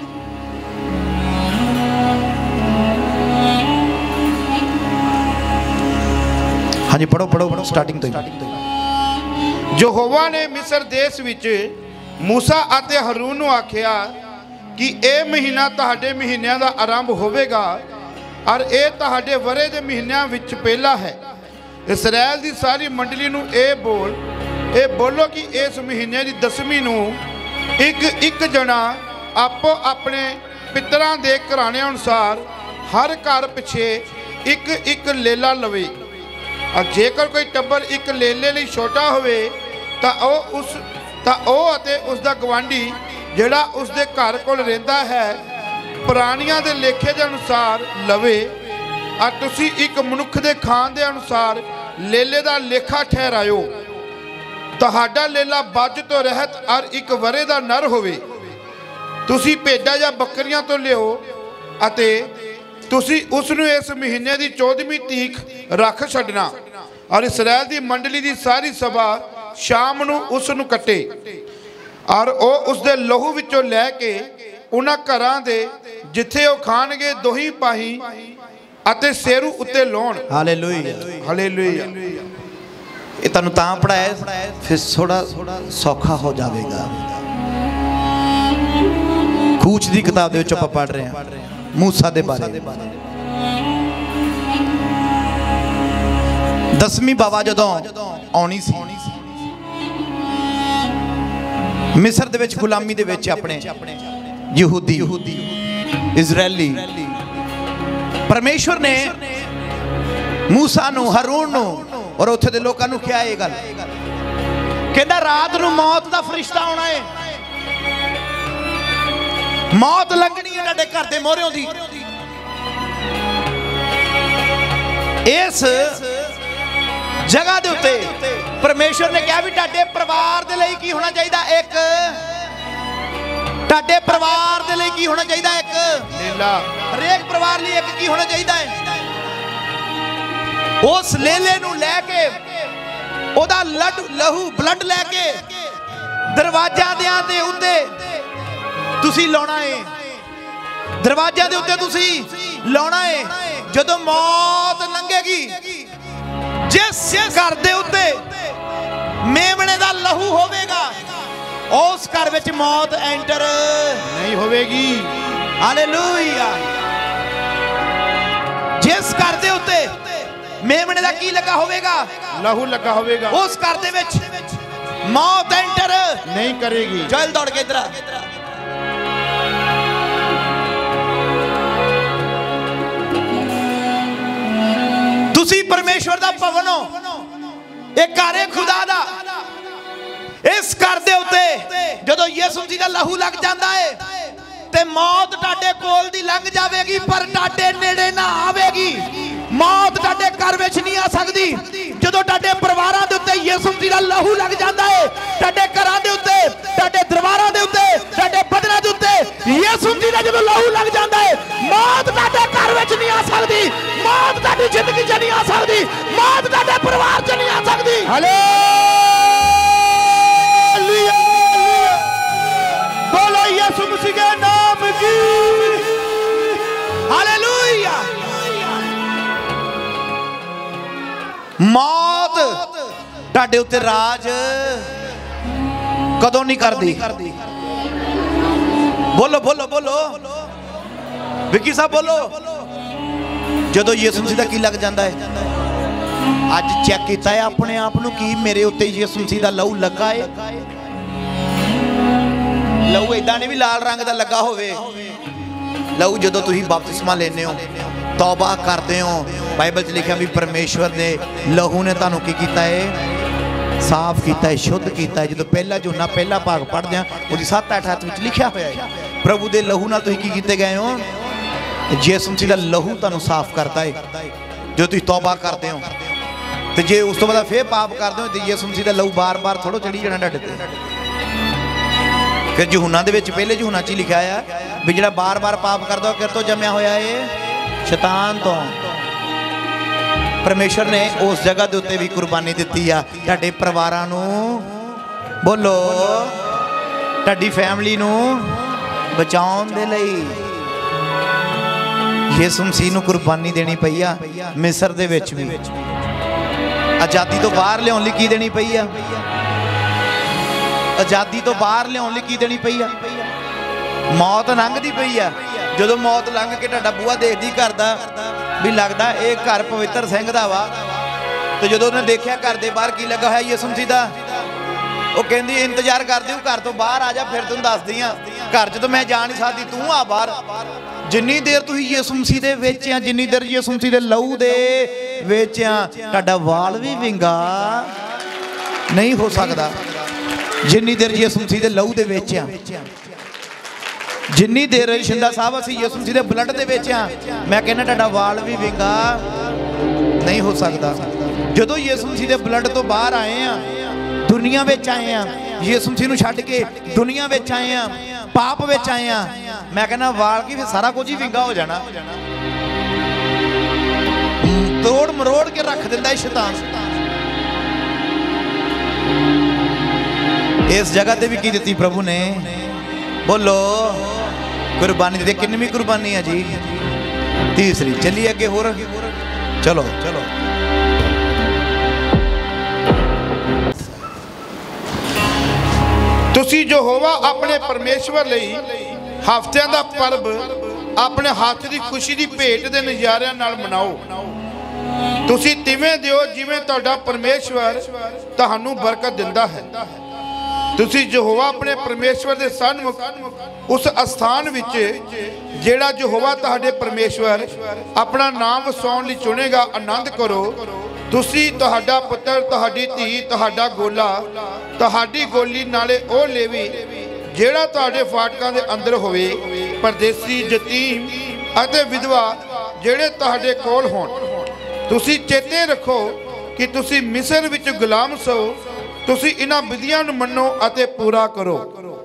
हाँ जी पढ़ो पढ़ो पढ़ो स्टार्टिंग तो। यहोवा ने मिस्र देश विच मूसा अते हरून नूं आख्या कि यह महीना तुहाडे महीनों का आरंभ होवेगा, और यह तुहाडे वरे दे महीनों विच पहला है। इसराइल की सारी मंडली नूं ये बोलो कि इस महीने की 10वीं नूं एक जना आपो अपने पितरां दे घराने अनुसार हर घर पिछे एक लेला लवे, जेकर कोई टब्बर एक लेले लई छोटा होवे तां ਉਹ ਅਤੇ ਉਸ ਦਾ ਗਵਾਂਢੀ ਜਿਹੜਾ ਉਸ ਦੇ ਘਰ ਕੋਲ ਰਹਿੰਦਾ ਹੈ ਪ੍ਰਾਣੀਆਂ ਦੇ ਲੇਖੇ ਦੇ ਅਨੁਸਾਰ ਲਵੇ ਆ ਤੁਸੀਂ ਇੱਕ ਮਨੁੱਖ ਦੇ ਖਾਣ ਦੇ ਅਨੁਸਾਰ ਲੇਲੇ ਦਾ ਲੇਖਾ ਠਹਿਰਾਇਓ। ਤੁਹਾਡਾ ਲੇਲਾ ਬੱਜ ਤੋਂ ਰਹਿਤ ਔਰ ਇੱਕ ਵਰੇ ਦਾ ਨਰ ਹੋਵੇ। ਤੁਸੀਂ ਭੇਡਾਂ ਜਾਂ ਬੱਕਰੀਆਂ ਤੋਂ ਲਿਓ ਅਤੇ ਤੁਸੀਂ ਉਸ ਨੂੰ ਇਸ ਮਹੀਨੇ ਦੀ 14ਵੀਂ ਤੀਕ ਰੱਖ ਛੱਡਣਾ ਔਰ ਇਸਰਾਇਲ ਦੀ ਮੰਡਲੀ ਦੀ ਸਾਰੀ ਸਭਾ शाम ਨੂੰ ਉਸ ਨੂੰ ਕੱਟੇ ਔਰ ਉਹ ਉਸ ਦੇ ਲਹੂ ਵਿੱਚੋਂ ਲੈ ਕੇ ਉਹਨਾਂ ਘਰਾਂ ਦੇ ਜਿੱਥੇ ਉਹ ਖਾਣਗੇ ਦੋਹੀ ਪਾਹੀ ਅਤੇ ਸੇਰੂ ਉੱਤੇ ਲਾਉਣ। Hallelujah hallelujah. ਇਹ ਤੁਹਾਨੂੰ ਤਾਂ ਪੜਾਇਆ ਫਿਰ ਥੋੜਾ ਸੌਖਾ ਹੋ ਜਾਵੇਗਾ। ਕੂਚ ਦੀ ਕਿਤਾਬ ਦੇ ਵਿੱਚ ਆਪਾਂ ਪੜ ਰਹੇ ਹਾਂ ਮੂਸਾ ਦੇ ਬਾਰੇ। 10ਵੀਂ ਬਾਵਾ ਜਦੋਂ ਆਉਣੀ ਸੀ मिस्र दे विच गुलामी दे विच अपने यहूदी इजरायली परमेश्वर ने मूसा नूं हारून नूं और उत्थे दे लोकां नूं किहा इह गल कहंदा रात नूं मौत दा फरिश्ता आउणा है। मौत लंघणी है तुहाडे घर दे मोहरियों दी। इस जगह दे उत्ते परमेश्वर ने कहा भी तुहाडे परिवार दे लई की होना चाहिए एक तुहाडे परिवार दे लई की होना चाहिए एक लेला हरेक परिवार लई एक की होना चाहिए है। उस लेले नूं लैके ओदा लहू ब्लड लैके दरवाजा दे उत्ते तुसीं लाउणा है। दरवाजा दे उत्ते तुसीं लाउणा है। जदों मौत लंघेगी जिस घर दे उत्ते मेमने दा लहू होवेगा उस घर विच मौत एंटर नहीं होवेगी। हालेलुया। जिस घर दे उत्ते मेमने दा की लगा होवेगा लहू लगा होवेगा उस घर दे विच मौत एंटर नहीं करेगी। चल दौड़ के इधर तुसी परमेश्वर दा भवन हो एक घर है खुदा दा। इस घर दे उत्ते जदों यीशु मसीह दा लहू लग जांदा है ते मौत तुहाडे कोल दी लंघ जावेगी पर तुहाडे नेड़े ना आवेगी। मौत तुहाडे घर विच नहीं आ सकदी। जदों तुहाडे परिवारां दे उत्ते यीशु मसीह दा लहू लग जांदा है तुहाडे घरां दे उत्ते तुहाडे दरबारां दे उत्ते तुहाडे बदनां दे उत्ते यीशु मसीह दा जदों लहू लग जांदा है मौत तुहाडे घर विच नहीं आ सकदी। मौत तुहाडी जिंदगी च नहीं आ सकदी। मौत तुहाडे परिवार च नहीं आ सकदी। हालेलुया। बोलो यीशु मसीह के नाम की हालेलुया। मौत तुहाडे उत्ते राज कदों नहीं करदी। बोलो बोलो बोलो विकी साहब बोलो। जदों यीशु मसीह दा की लग जांदा है अज चेक कीता है अपने आप नूं की मेरे उत्ते यीशु मसीह दा लहू लगा है। लहू इदां नहीं भी लाल रंग दा लगा होवे। लहू जदों तुसीं बपतिस्मा लेने हो तौबा करते हो बाइबल च लिखा भी परमेश्वर ने लहू ने तुहानूं की कीता है साफ किया है शुद्ध किया है। जो पहला ਝੋਨਾ पहला भाग पढ़ते हैं वो 7-8 में लिखा हुआ है प्रभु के लहू नाल तुसीं की कीते गए हो। यीशु मसीह का लहू तुहानूं साफ करता है जो तुसीं तौबा करते हो। तो जे उस तो बाद फिर पाप करते हो तो यीशु मसीह का लहू बार बार थोड़ा चढ़ी जाना तुहाडे ते। फिर यूहन्ना दे विच पहले यूहन्ना च लिखा है भी जिहड़ा बार बार पाप करदा किस तो जम्मिया होया है शैतान तो। परमेश्वर ने उस जगह के उत्ते भी कुर्बानी दी है तुहाडे परिवारां नूं बोलो तुहाडी फैमिली नूं बचाउण दे लई यीशु मसीह नूं कुर्बानी देनी पई आ। मिस्र दे विच भी आज़ादी तो बाहर लियाउण लई की देनी पई आ। आज़ादी तो बाहर लियाउण लई की देनी पई आ। मौत लंघदी पई आ। जदों मौत लंघ के तुहाडा बूहा देखदी घर दा भी लगता ये घर पवित्र सिंह दा वा। तो जदों उन्हें देखा घर के बाहर की लगा है यीशु मसीह दा वो कहंदी इंतजार कर दी घर तो बाहर आ जा फिर तुम दस दी घर च तो मैं जा नहीं सकती, तू आ बाहर। जिन्नी देर तुसीं यीशु मसीह दे विच आ, जिन्नी देर यीशु मसीह दे लहू दे विच आ, तुहाडा वाल भी विंगा नहीं हो सकता। जिन्नी देर यीशु मसीह दे लहू दे विच आ, जिन्नी देर शिंदा साहब असीं यीशु मसीह दे ब्लड दे विच आ, मैं कहना तुहाडा वाल भी विंगा नहीं हो सकता। जदों यीशु मसीह दे ब्लड तो बाहर आए हैं, दुनिया विच आए हैं, यीशु मसीह नूं छड्ड के दुनिया विच आए हैं, पाप विच आए हैं, मैं कहना वाल की फिर सारा कुछ ही विंगा हो जाना। तोड़ मरोड़ के रख दिंदा है शैतान। इस जगह ते भी की दी प्रभु ने, बोलो कुर्बानी दी। कितनी कुर्बानी है जी? तीसरी। चलिए अगे होर, चलो चलो। तुसी यहोवा अपने परमेश्वर लई हफ्तिਆਂ ਦਾ पर्व अपने हाथ की खुशी की भेंट के नज़ारिਆਂ नाल मनाओ। तुसी तिवें दिओ जिवें तुहाडा परमेश्वर तुहानू बरकत दिंदा है। तुसी यहोवा अपने परमेश्वर के सन्मुख उस स्थान विच जेड़ा यहोवा तुहाडे परमेश्वर अपना नाम वसाउण लई चुनेगा आनंद करो। तुसी तुहाडा पुत्र, तुहाडी धी, तुहाडा गोला, तुहाडी गोली नाले ओ लेवी जेड़ा तुहाडे फाटकां दे अंदर होवे, परदेसी, यतीम अते विधवा जेड़े तुहाडे कोल होण। तुसी चेते रखो कि तुसी मिस्र विच गुलाम सो। तुसी इन्हां विधियां नूं मन्नो अते पूरा करो।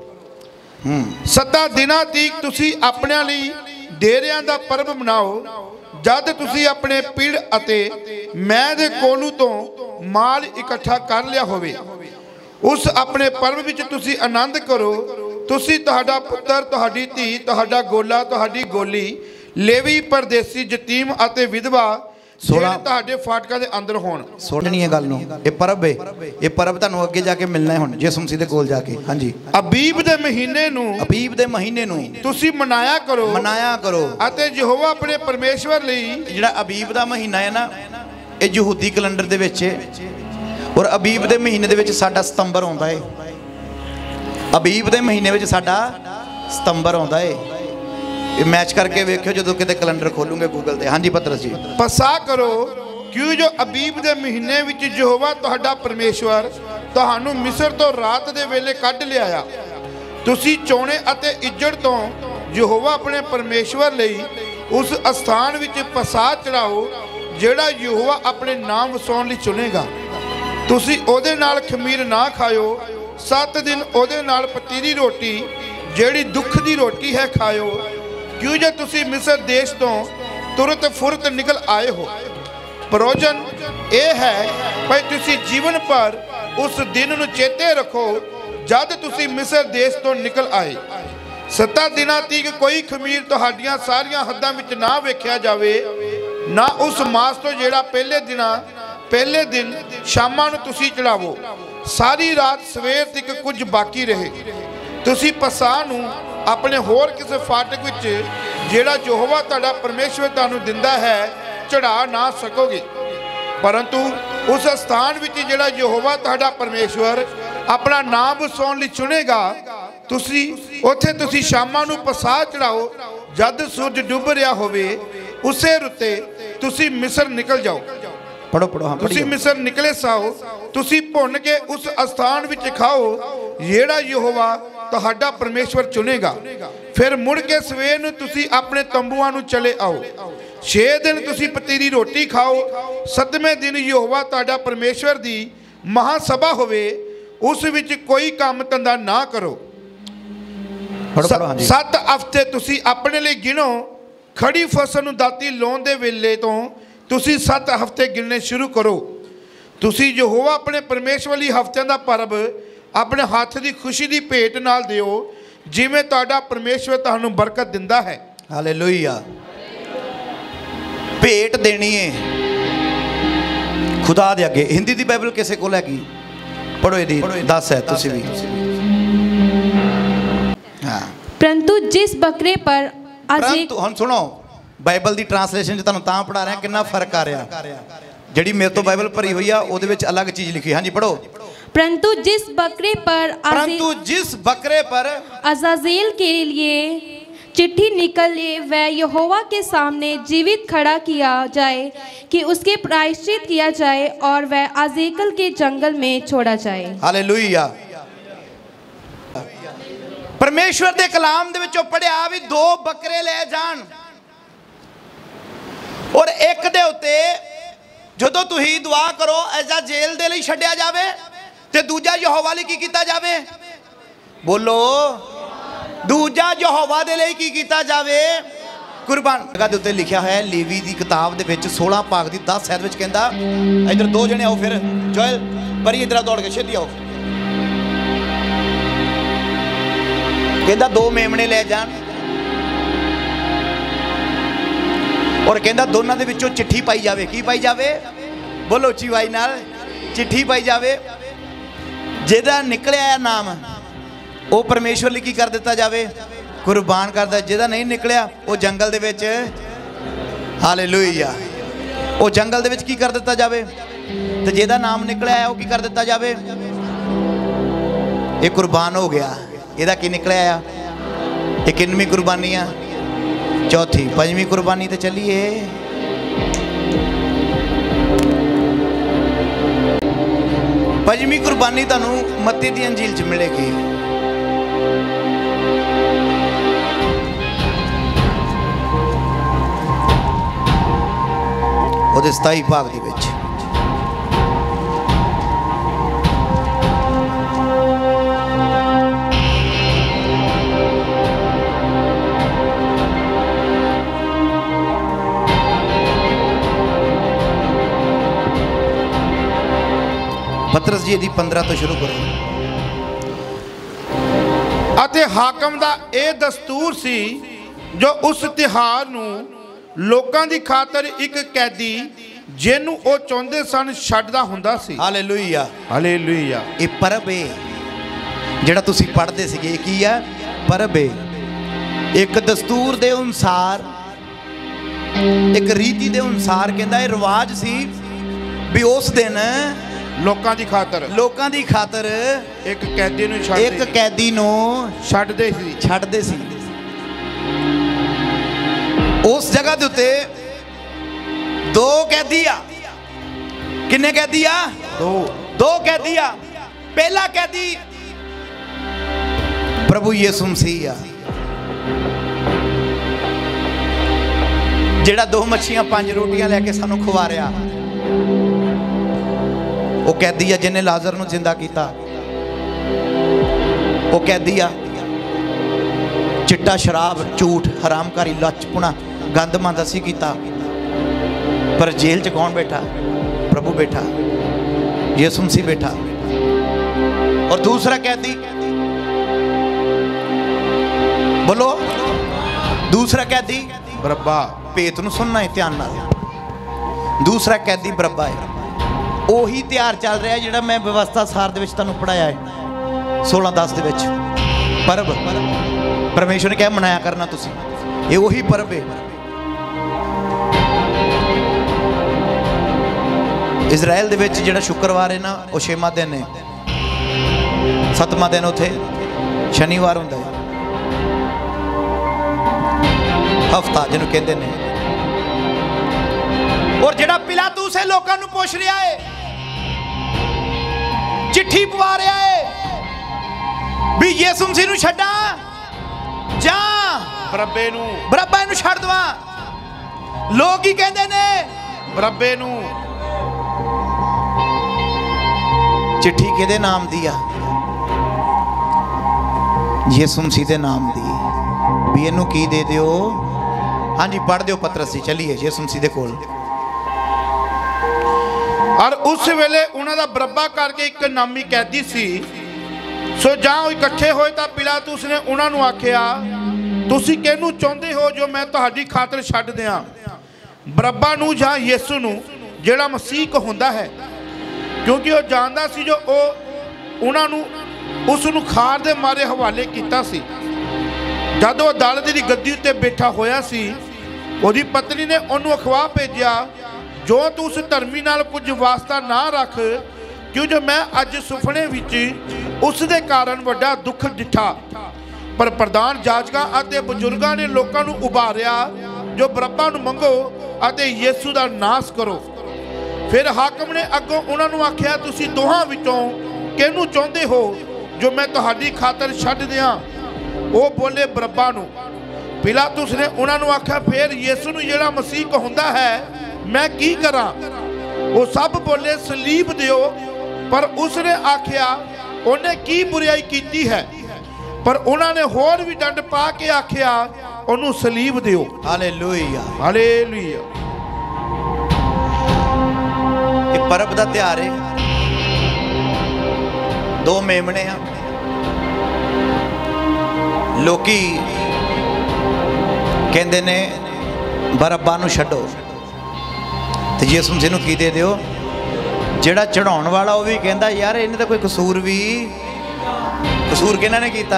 7 दिनां तक तुसी अपने लई डेरियां दा पर्व मनाओ। जद तुसी अपने पिड़ अते मैं दे कोलू तो माल इकट्ठा कर लिया होवे, उस अपने पर्व विच तुसी आनंद करो। तुसी तुहाडा पुत्र, तुहाडी धी, तुहाडा गोला, तुहाडी गोली, लेवी, परदेसी, यतीम अते विधवा ਜਿਹੜੇ ਤੁਹਾਡੇ ਫਾਟਕਾਂ ਦੇ ਅੰਦਰ ਹੋਣ। ਸੁਣਨੀ ਹੈ ਗੱਲ ਨੂੰ। ਇਹ ਪਰਬ ਹੈ, ਇਹ ਪਰਬ ਤੁਹਾਨੂੰ ਅੱਗੇ ਜਾ ਕੇ ਮਿਲਣਾ ਹੈ ਹੁਣ ਯਿਸੂ ਮਸੀਹ ਦੇ ਕੋਲ ਜਾ ਕੇ। ਹਾਂਜੀ। ਅਬੀਬ ਦੇ ਮਹੀਨੇ ਨੂੰ, ਅਬੀਬ ਦੇ ਮਹੀਨੇ ਨੂੰ ਤੁਸੀਂ ਮਨਾਇਆ ਕਰੋ, ਮਨਾਇਆ ਕਰੋ। ਅਤੇ ਯਹੋਵਾ ਆਪਣੇ ਪਰਮੇਸ਼ਵਰ ਲਈ, ਜਿਹੜਾ ਅਬੀਬ ਦਾ ਮਹੀਨਾ ਹੈ ਨਾ, ਇਹ ਯਹੂਦੀ ਕੈਲੰਡਰ ਦੇ ਵਿੱਚ ਹੈ। ਔਰ ਅਬੀਬ ਦੇ ਮਹੀਨੇ ਦੇ ਵਿੱਚ ਸਾਡਾ ਸਤੰਬਰ ਆਉਂਦਾ ਹੈ। ਅਬੀਬ ਦੇ ਮਹੀਨੇ ਵਿੱਚ ਸਾਡਾ ਸਤੰਬਰ ਆਉਂਦਾ ਹੈ। ਇਹ ਮੈਚ ਕਰਕੇ ਵੇਖਿਓ ਜਦੋਂ ਕਿਤੇ ਕੈਲੰਡਰ ਖੋਲੂਗੇ ਗੂਗਲ ਤੇ। ਹਾਂਜੀ ਪਤਰਸ ਜੀ। ਪਸਾ ਕਰੋ ਕਿਉਂ ਜੋ ਅਬੀਬ ਦੇ ਮਹੀਨੇ ਵਿੱਚ ਯਹੋਵਾ ਤੁਹਾਡਾ ਪਰਮੇਸ਼ਵਰ ਤੁਹਾਨੂੰ ਮਿਸਰ ਤੋਂ ਰਾਤ ਦੇ ਵੇਲੇ ਕੱਢ ਲਿਆਇਆ। ਤੁਸੀਂ ਚੋਣੇ ਅਤੇ ਇੱਜੜ ਤੋਂ ਯਹੋਵਾ ਆਪਣੇ ਪਰਮੇਸ਼ਵਰ ਲਈ ਉਸ ਅਸਥਾਨ ਵਿੱਚ ਪਸਾ ਚੜਾਓ ਜਿਹੜਾ ਯਹੋਵਾ ਆਪਣੇ ਨਾਮ ਵਸਾਉਣ ਲਈ ਚੁਣੇਗਾ। ਤੁਸੀਂ ਉਹਦੇ ਨਾਲ ਖਮੀਰ ਨਾ ਖਾਇਓ। 7 ਦਿਨ ਉਹਦੇ ਨਾਲ ਪਤੀਰੀ ਰੋਟੀ ਜਿਹੜੀ ਦੁੱਖ ਦੀ ਰੋਟੀ ਹੈ ਖਾਇਓ, क्यों जो तुसी मिस्र देश तो तुरत फुरत निकल आए हो। प्रयोजन यह है भाई तुसी जीवन पर उस दिन नूं चेते रखो जद तुसी मिस्र देश तो निकल आए। 7 दिनां तक कोई खमीर तुहाडियां सारियां हद्दां विच ना वेख्या जावे, ना उस मास तो जेड़ा पहले दिन शामां नूं तुसी चढ़ावो। सारी रात सवेर तक कुछ बाकी रहे। तुसी पसाह नूं अपने होर किसी फाटक विच जेड़ा यहोवा तुहाडा परमेश्वर तुहानूं दिंदा है चढ़ा ना सकोगे, परंतु उस स्थान विच जेड़ा यहोवा तुहाडा परमेश्वर अपना नाम वसाउण लई चुनेगा, तुसी उत्थे तुसी शामां नूं पसाह चढ़ाओ जद सूरज डुब रिहा होवे। उसे रुते तुसी मिस्र निकल जाओ। पढ़ो पढ़ो। हाँ, तुसी मिस्र निकले साओ। तुसी भुन के उस स्थान विच खाओ जेड़ा यहोवा तुहाडा परमेश्वर चुनेगा। फिर मुड़ के सवेर नूं तुसी अपने तंबूआं नूं चले आओ। 6 दिन तुसी पतीरी रोटी खाओ। 7वें दिन यहोवा तुहाडा परमेश्वर दी महासभा होवे, उस विच कोई काम धंधा ना करो। 7 हफ्ते तुसी अपने लिए गिनो। खड़ी फसल नूं दाती लाउण दे वेले तो तुसी 7 हफ्ते गिनने शुरू करो। तुसी यहोवा अपने परमेश्वर ਲਈ ਹਫ਼ਤਿਆਂ ਦਾ ਪਰਬ अपने हाथ की खुशी की भेंट नाल दिओ जिवें तुहाडा परमेश्वर तुहानूं बरकत दिंदा है। हालेलुया। भेंट देनी है खुदा दे अगे। हिंदी दी बाइबल किसे कोल हैगी? पढ़ो इहदी 10 है तुसीं भी। हाँ। परंतु जिस बकरे पर परंतु हुण सुनो, बाइबल दी ट्रांसलेशन च तुहानूं तां पढ़ा रहा कितना फर्क आ रहा। जिहड़ी मेरे तो बाइबल भरी हुई आ उहदे विच अलग चीज़ लिखी। हाँ जी पढ़ो। परंतु जिस बकरे पर अज़ाज़ेल के लिए चिट्ठी निकले वह यहोवा के सामने जीवित खड़ा किया जाए कि उसके प्रायश्चित किया जाए और वह आज़ेकल के जंगल में छोड़ा जाए। हालेलुया। परमेश्वर दे कलाम दे विचों पढ़िया भी 2 बकरे ले जान और एक दे उत्ते जदों तुसीं दुआ करो अज़ाज़ेल दे लई छड्डिया जावे ते दूजा यहोवा लई की कीता जावे। बोलो, दूजा यहोवा दे लई की कीता जावे, कुर्बान। जगह दे उत्ते लिखिया है लेवी दी किताब दे विच 16 भाग दी 10 आयत विच कहंदा, इधर 2 जने आओ, फिर जोएल परी इधर दौड़ के छेती आओ, कहंदा 2 मेमने ले जान और कहंदा दोनों दे विचों चिट्ठी पाई जावे। की पाई जावे? बोलो उच्ची आवाज़ नाल, चिट्ठी पाई जावे। जिहदा निकलिया नाम वो परमेश्वर लिए की कर दिता जावे, कुर्बान कर दिया। जिहदा नहीं निकलिया वो जंगल दे विच, हालेलुया, वो जंगल दे विच की कर दिता जावे। तो जिहदा नाम निकलिया है वो की कर दिता जावे, ये कुर्बान हो गया। ਇਹਦਾ ਕੀ ਨਿਕਲਿਆ ਆ? ਇਹ ਕਿੰਨਵੀਂ ਕੁਰਬਾਨੀ ਆ? ਚੌਥੀ। ਪੰਜਵੀਂ ਕੁਰਬਾਨੀ ਤੇ ਚੱਲੀਏ। ਪੰਜਵੀਂ ਕੁਰਬਾਨੀ ਤੁਹਾਨੂੰ ਮੱਤੀ ਦੀ ਅੰਜੀਲ 'ਚ ਮਿਲੇਗੀ। ਉਹਦੇ 27 ਭਾਗ ਦੇ ਵਿੱਚ पतरस जी दी 15 तो शुरू करो। ਅਤੇ ਹਾਕਮ ਦਾ ਇਹ ਦਸਤੂਰ ਸੀ ਜੋ ਉਸ ਤਿਹਾਰ ਨੂੰ ਲੋਕਾਂ ਦੀ ਖਾਤਰ ਇੱਕ ਕੈਦੀ ਜਿਹਨੂੰ ਉਹ ਚਾਹੁੰਦੇ ਸਨ ਛੱਡਦਾ ਹੁੰਦਾ ਸੀ। Hallelujah, hallelujah. ਇਹ ਪਰਬ ਹੈ ਜਿਹੜਾ ਤੁਸੀਂ ਪੜ੍ਹਦੇ ਸੀਗੇ। ਕੀ ਹੈ? ਪਰਬ ਹੈ। ਇੱਕ ਦਸਤੂਰ ਦੇ ਅਨੁਸਾਰ, ਇੱਕ ਰੀਤੀ ਦੇ ਅਨੁਸਾਰ ਕਹਿੰਦਾ ਇਹ ਰਿਵਾਜ ਸੀ ਵੀ ਉਸ ਦਿਨ ਲੋਕਾਂ ਦੀ ਖਾਤਰ ਇੱਕ ਕੈਦੀ ਨੂੰ ਛੱਡਦੇ ਸੀ। ਉਸ ਜਗ੍ਹਾ ਦੇ ਉੱਤੇ 2 ਕੈਦੀ ਆ। ਕਿੰਨੇ ਕੈਦੀ ਆ? 2 ਕੈਦੀ ਆ। ਪਹਿਲਾ ਕੈਦੀ ਪ੍ਰਭੂ ਯਿਸੂ ਮਸੀਹ ਆ, ਜਿਹੜਾ 2 ਮੱਛੀਆਂ 5 ਰੋਟੀਆਂ ਲੈ ਕੇ ਸਾਨੂੰ ਖਵਾ ਰਿਹਾ। वो कैदी आ जिन्हें लाजर नूं जिंदा कीता। वो कैदी आ चिट्टा शराब, झूठ, हरामकारी, लचपुणा, गंदमंद असी कीता। पर जेल च कौन बैठा? प्रभु बैठा, यीशु मसीह बैठा। और दूसरा कैदी, बोलो, दूसरा कैदी बरअब्बा। भेत नूं सुनना है ध्यान नाल। दूसरा कैदी बरअब्बा है। ਉਹੀ ਤਿਉਹਾਰ ਚੱਲ ਰਿਹਾ ਜਿਹੜਾ ਮੈਂ ਵਿਵਸਥਾ ਸਾਰ ਦੇ ਵਿੱਚ ਤੁਹਾਨੂੰ ਪੜਾਇਆ ਹੈ 16:10 ਦੇ ਵਿੱਚ। ਪਰਬ ਪਰਮੇਸ਼ਵਰ ਨੇ ਕਿਹਾ ਮਨਾਇਆ ਕਰਨਾ ਤੁਸੀਂ। ਇਹ ਉਹੀ ਪਰਬ ਹੈ। ਇਜ਼ਰਾਈਲ ਦੇ ਵਿੱਚ ਜਿਹੜਾ ਸ਼ੁੱਕਰਵਾਰ ਹੈ ਨਾ ਉਹ 6ਵਾਂ ਦਿਨ ਹੈ। 7ਵਾਂ ਦਿਨ ਉੱਥੇ ਸ਼ਨੀਵਾਰ ਹੁੰਦਾ ਹੈ। ਹਫਤਾ ਜਿਹਨੂੰ ਕਹਿੰਦੇ ਨੇ। और जिहड़ा पिलातुस है लोगों को पुछ रहा है, चिट्ठी पवा रहा है भी यीशु मसीह नूं छड्डा जा बरअब्बे नूं छड्ड दवां। लोग ही कहंदे ने बरअब्बे नूं। चिट्ठी किहदे नाम दी आ? यीशु मसीह दे नाम दी। भी इहनूं की दे दिओ? हाँ जी पढ़ दिओ पतरस जी, चलिए यीशु मसीह दे कोल। और उस वेले उन्हां दा बरअब्बा करके एक नामी कैदी सी। सो जां इकट्ठे होए तां पिलातुस ने उन्हां नूं आखिया, तुसीं किहनूं चाहुंदे हो जो मैं तुहाडी खातर छड्ड दियां? बरअब्बा नूं जां यीशु नूं जिहड़ा मसीह कहुंदा है? क्योंकि वह जानदा सी जो उन्हां नूं उस नूं खार दे मारे हवाले कीता सी। जद वह अदालत दी गद्दी उत्ते बैठा होया सी, उहदी पत्नी ने उहनूं अखबार भेजिया, जो तू उस धर्मी नाल कुछ वास्ता ना रख क्यों जो मैं अज सुपने विच उस दे कारण वड्डा दुख दिठा। पर प्रधान जाजकां अते बजुर्गां ने लोकां नूं उभारिया जो बरअब्बा नूं मंगो अते यीशु दा नाश करो। फिर हाकम ने अगों उन्हां नूं आख्या तुसीं दोहां विचों किहनूं चाहुंदे हो जो मैं तुहाडी खातर छड्ड दियां। वो बोले बरअब्बा नूं। पिलातुस ने उन्हां नूं आख्या फिर यीशु नूं जिहड़ा मसीह कहुंदा है मैं की करां। वो सब बोले सलीब दिओ। पर उसने आख्या उन्हें की बुराई कीती है। पर उन्होंने होर भी दंड पा के आख्या उन्होंने सलीब दिओ। Hallelujah hallelujah. ये परब दा त्योहार है, दो मेमने हैं। लोकी कहते ने बरअब्बा नूं छड्डो ते यीशु मसीह नूं की दे दिओ। जिहड़ा चढ़ाउण वाला वो भी कहता यार इन्हें तो कोई कसूर भी, कसूर किहਨਾਂ ने कीता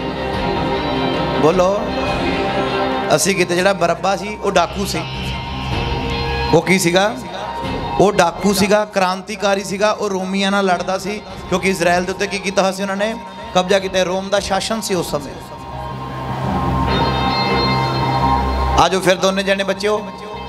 बोलो असी कीते। जिहड़ा बरअब्बा सी वो डाकू सी, वो की सीगा, वो डाकू सीगा, क्रांतिकारी सीगा, वो रोमियां नाल लड़दा सी क्योंकि इजराइल दे उत्ते की कीता होया सी उन्होंने कब्जा किया। रोम दा शासन सी उस समय। आजो फिर दोनों जने बच्चे हो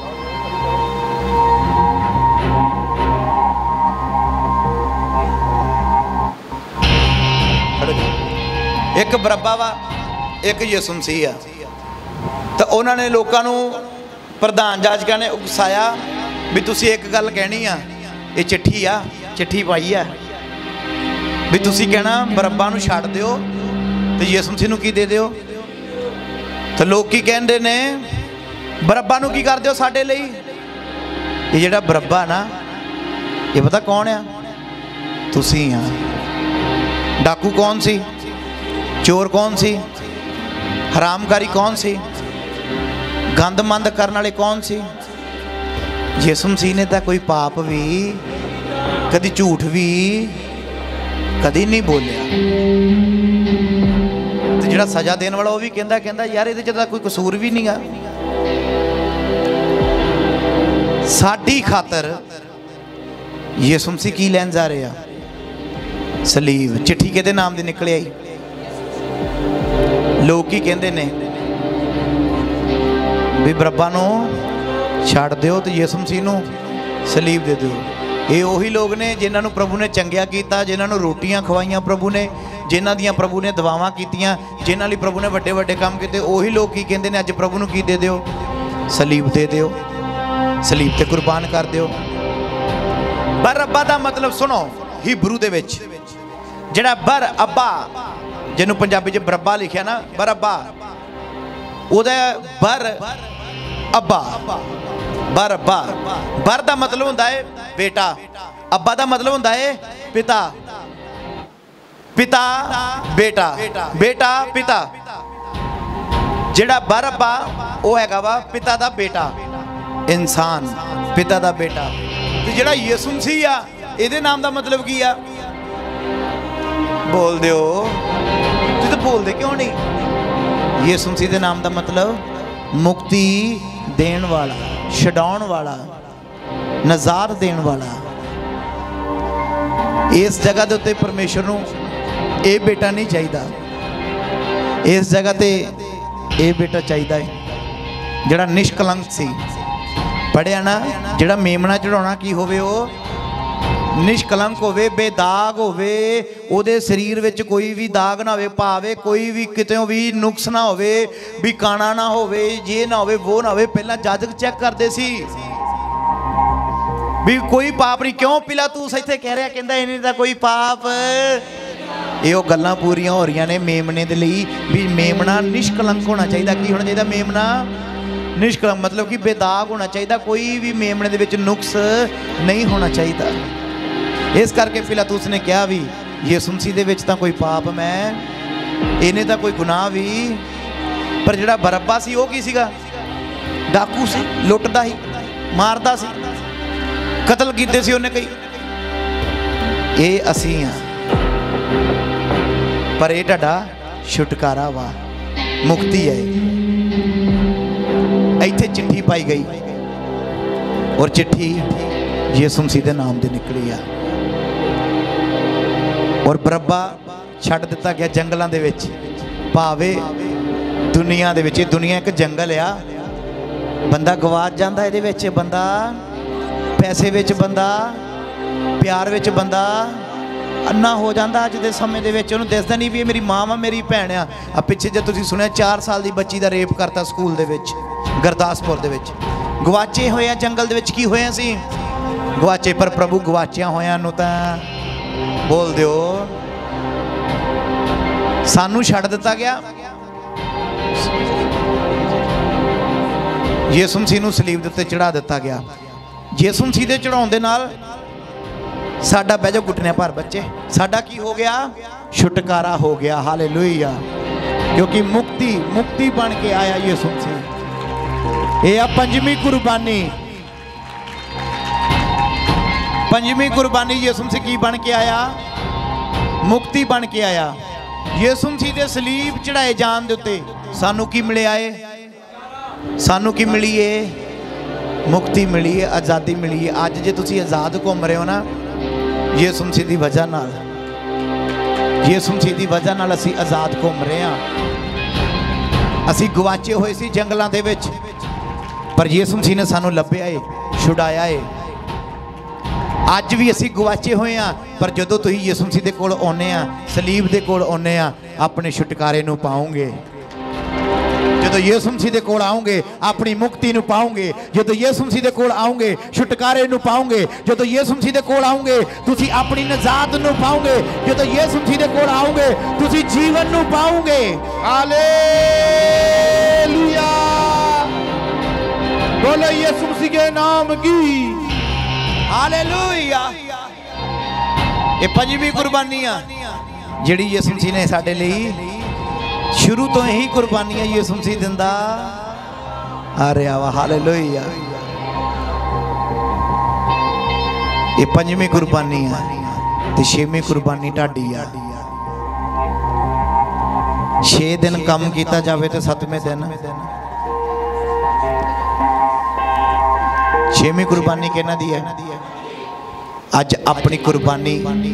एक बरअब्बा वा एक यीशु मसीह आ। तो उन्होंने लोगों को प्रधान जाजकां ने उकसाया भी तुसी एक गल कहनी आ, ये चिट्ठी आ, चिट्ठी पाई आ भी तुसी कहना बरअब्बा नूं छड्ड दिओ ते यीशु मसीह नूं की दे दिओ। तो लोग की कहंदे ने बरअब्बा नूं की कर दिओ साडे लई। ये जिहड़ा बरअब्बा ना ये पता कौन आ? तुसी आ। डाकू कौन सी, चोर कौन सी, हरामकारी कौन सी, गंद मंद करने वाले कौन सी? यीशु मसीह ने तो कोई पाप भी कभी झूठ भी कभी नहीं बोलिया। तो जिहड़ा सजा देने वाला वो भी कहता यार इहदे च तां कोई कसूर भी नहीं गा। साडी खातर यीशु मसीह की लैन जा रहे आ? सलीब। चिट्ठी किहदे नाम दी निकल आई? लोग की कहते ने भी बरअब्बा नूं छड्ड दिओ ते यीशु मसीह नूं सलीब दे दिओ। ये उही लोग ने जिन्हां नूं प्रभु ने चंगिया कीता, जिन्हां नूं रोटियां खवाइयां प्रभु ने, जिन्हां दियां प्रभु ने दुआवां कीतियां, जिन्हां लई प्रभु ने वड्डे वड्डे काम कीते। उही लोग की कहते ने अज प्रभु नूं की दे दिओ? सलीब दे दिओ, सलीब ते कुर्बान कर दिओ। बरअब्बा दा मतलब सुनो, हिब्रू दे विच जिहड़ा बरअब्बा जिन्हों पंजाबी च बरअब्बा लिखिया ना बरअब्बा, उहदा बर अब्बा, बरअब्बा। बर दा मतलब हुंदा है बेटा, अब्बा दा मतलब हुंदा है पिता, पिता बेटा, बेटा पिता। जिहड़ा बरअब्बा वो हैगा वा पिता दा बेटा, इंसान पिता दा बेटा। ते जिहड़ा यीशु मसीह आ इहदे नाम दा मतलब की आ? बोल दिओ, तू तो बोल दे क्यों नहीं? यीशु मसीह दे नाम दा मतलब मुक्ति देण वाला, छडाउण वाला, नज़ार देण वाला। इस जगह के उत्ते परमेश्वर नूं ये बेटा नहीं चाहिदा, इस जगह ते ये बेटा चाहिदा है जिहड़ा निष्कलंक सी। पढ़िया ना, जिहड़ा मेमना चढ़ाउणा की होवे ओ निष्कलंक होवे, बेदाग होवे, उहदे शरीर विच कोई भी दाग ना होवे, भावे कोई भी कितों भी नुक्स ना होवे, भी काना ना होवे, ये ना होवे वो ना होवे। पहला जाजक चेक करते सी भी कोई पाप नहीं। क्यों पिलातुस इत्थे कह रहा कहंदा इन्हें दा कोई पाप? ये गल्लां पूरियां हो रही ने मेमने दे लई भी मेमना निष्कलंक होना चाहिए। की होना चाहिए? मेमना निष्कलंक मतलब कि बेदाग होना चाहिए, कोई भी मेमने दे विच नुक्स नहीं होना चाहिए। इस करके पिलातुस ने कहा भी यीशु मसीह दे विच तां कोई पाप मैं, इन्हें तां कोई गुनाह भी। पर जिहड़ा बरअब्बा सी वो की सीगा? डाकू सी, लुटदा ही, मारदा सी, कतल कीते सी उन्हें कई। ये असीं आ, पर ये तुहाडा छुटकारा वा, मुक्ति है। इत्थे चिट्ठी पाई गई और चिट्ठी यीशु मसीह दे नाम दी निकली आ। और बरब्बा छड्ड दिता गया जंगलों के विच। भावे दुनिया दे विच, ये दुनिया एक जंगल आ, बंदा गवाच जाता ये विच, बंदा पैसे विच, बंदा प्यार विच, बंदा अन्ना हो जाता। अज के समय दे विच उहनूं दिसदा नहीं भी ये मेरी माँ वा मेरी भैन आ। पिछे जो तुसीं सुनिया 4 साल की बच्ची का रेप करता स्कूल दे विच, गुरदासपुर दे विच। गवाचे होए जंगल दे विच, की होए सी गवाचे, पर प्रभु गवाचिया होया नूं तां बोल दिओ सानू छड्ड दिता गया। यीशु मसीह नूं सलीब दे उत्ते चढ़ा दिता गया। यीशु मसीह दे चढ़ाउण दे नाल साडा बह जाओ घुटने पर बच्चे, साडा की हो गया? छुटकारा हो गया। हालेलुया। क्योंकि मुक्ति मुक्ति बन के आया यीशु मसीह। ये आ पंजवीं कुर्बानी, पंजवीं कुर्बानी यीशु मसीह की बन के आया? मुक्ति बन के आया। यीशु मसीह दे सलीब चढ़ाए जान दे उत्ते सानू की मिले आए? सानू की मिली है? मुक्ति मिली है, आज़ादी मिली है। अज जे तुसीं आज़ाद घूम रहे हो ना, यीशु मसीह दी वजह नाल, यीशु मसीह दी वजह नाल असीं आज़ाद घूम रहे हैं। असीं गवाचे होए सी जंगलों दे विच, पर यीशु मसीह ने सानू लभ्या है, छुड़ाया है। अज भी असीं गवाचे होए हैं, पर जदों तुसीं यीशु मसीह दे कोल आउंदे आ, सलीब दे कोल आउंदे आ, अपने छुटकारे नूं पाओगे। जो यीशु मसीह दे कोल आओगे अपनी मुक्ति नूं पाओगे। जो यीशु मसीह दे कोल आओगे छुटकारे नूं पाओगे। जो यीशु मसीह दे कोल आओगे तुसी अपनी नजात नूं पाओगे। जो यीशु मसीह दे कोल आओगे तुसी जीवन नूं पाओगे। हालेलुया। बोलो यीशु मसीह के नाम की हालेलुया। ये पंजवीं कुर्बानी आ जिहड़ी यीशु मसीह ने साडे लई शुरू तो यही कुर्बानियां यीशु मसीह दिंदा आ रहा वा। हालेलुया। ये पंजवीं कुर्बानी है ते छेवीं कुर्बानी ढाडी आ। 6 दिन काम किया जाए तो 7वें दिन छेवीं कुर्बानी किहना दी है? अज अपनी कुर्बानी,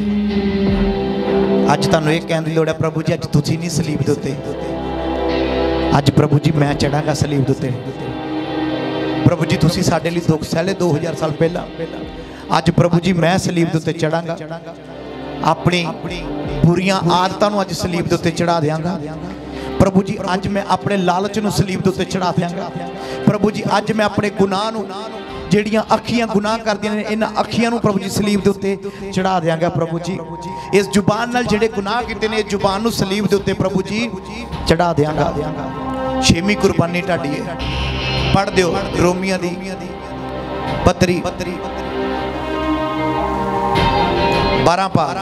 अज तुहानूं ये कहने की लोड़ है प्रभु जी अज तुसीं नहीं सलीब दे उत्ते, अज प्रभु जी मैं चढ़ांगा सलीब दे उत्ते। प्रभु जी तुसीं साडे लई दुख सहले 2000 साल पहला, अज प्रभु जी मैं सलीब दे उत्ते चढ़ांगा। अपनी बुरियां आदतां नूं अज सलीब दे उत्ते चढ़ा देंगा। प्रभु जी अज मैं अपने लालच नूं सलीब दे उत्ते चढ़ा देंगा। प्रभु जी अज मैं अपने गुनाह नूं, ਜਿਹੜੀਆਂ ਅੱਖੀਆਂ ਗੁਨਾਹ ਕਰਦੀਆਂ ਨੇ ਇਹਨਾਂ ਅੱਖੀਆਂ ਨੂੰ प्रभु जी सलीब ਦੇ ਉੱਤੇ ਚੜਾ ਦਿਆਂਗਾ। प्रभु जी इस जुबान नाल ਜਿਹੜੇ गुनाह ਕੀਤੇ ਨੇ जुबान ਨੂੰ सलीब ਦੇ ਉੱਤੇ प्रभु जी ਚੜਾ ਦਿਆਂਗਾ। ਛੇਵੀਂ ਕੁਰਬਾਨੀ ਢਾਡੀ ਹੈ। ਪੜ੍ਹ ਦਿਓ ਰੋਮੀਆਂ ਦੀ ਪੱਤਰੀ 12 ਪਾਰ।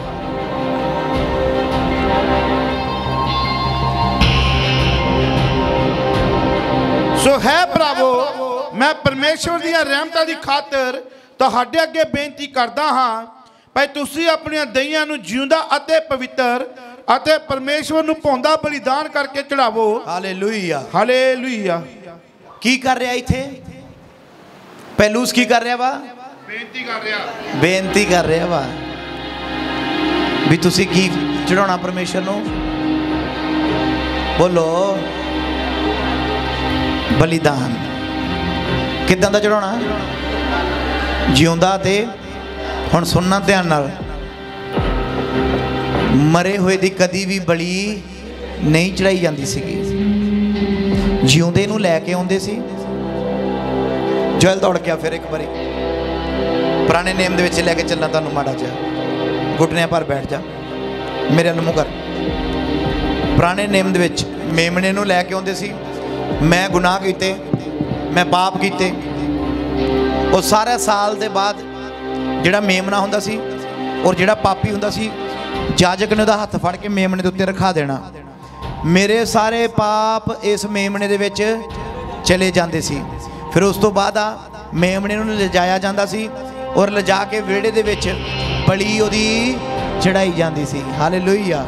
सो है प्रभु मैं परमेश्वर दी रहमतां दी खातर तुहाडे अगे बेनती करदा हां भाई तुसीं अपनी दईयां नूं जिउंदा अते पवित्र अते परमेश्वर नूं भाउंदा बलिदान करके चढ़ावो। हालेलुया। हालेलुया। की कर रहा इत्थे? पहलूस की कर रहा वा? बेनती कर रहा। बेनती कर रहा वा भी तुसीं की चढ़ाउणा परमेश्वर नूं? बोलो बलिदान। किदां दा चढ़ाउणा? जिउंदा ते हुण सुनना ध्यान नाल, मरे हुए दी कदी भी बली नहीं चढ़ाई जाती सी, जिउंदे नूं लैके आउंदे सी। जोएल दौड़ गया फिर एक बारी पुराने नेम दे विच लैके चलना तुहानूं माड़ा जिहा घुटनियां पर बैठ जा मेरे अल मूंह कर। पुराने नेम दे विच मेमने नूं लैके आउंदे सी। मैं गुनाह कीते, मैं पाप कीते, और सारे साल के बाद जिहड़ा मेमना हुंदा सी और जिहड़ा पापी हुंदा सी जाजक ने उहदा हत्थ फड़ के मेमने दे उत्ते रखा देना। मेरे सारे पाप इस मेमने दे विच चले जाते सी। फिर उस तो बाद मेमने नूं लिजाया जाता सी और लिजा के विहड़े दे विच बली उहदी चढ़ाई जाती सी। हालेलुया।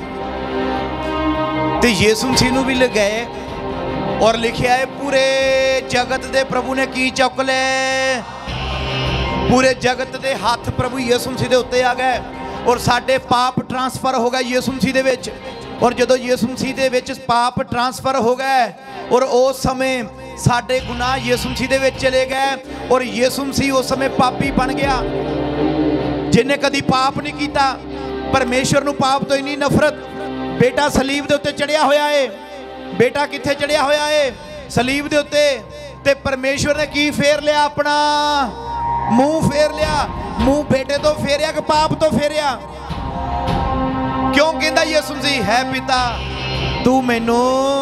ते यीशु मसीह नूं भी लगाए और लिखा है पूरे जगत दे प्रभु ने की चुक ले, पूरे जगत दे हाथ प्रभु यीशु मसीह दे उत्ते आ गए और साडे पाप ट्रांसफर हो गए यीशु मसीह दे विच। और जदों यीशु मसीह दे विच पाप ट्रांसफर हो गए और उस समय साडे गुनाह यीशु मसीह दे विच चले गए और यीशु मसीह उस समय पापी बन गया। जिन्हें कदी पाप नहीं किया, परमेश्वर नूं पाप तो इन्नी नफरत। बेटा सलीब दे उत्ते चढ़िया होया है, बेटा कित्थे चढ़िया होया है? सलीब दे उत्ते। ते परमेश्वर ने की फेर लिया? अपना मुंह फेर लिया। मुंह बेटे तो फेरिया कि पाप तो फेरिया? क्यों कहंदा यीशु मसीह है पिता तू मैनू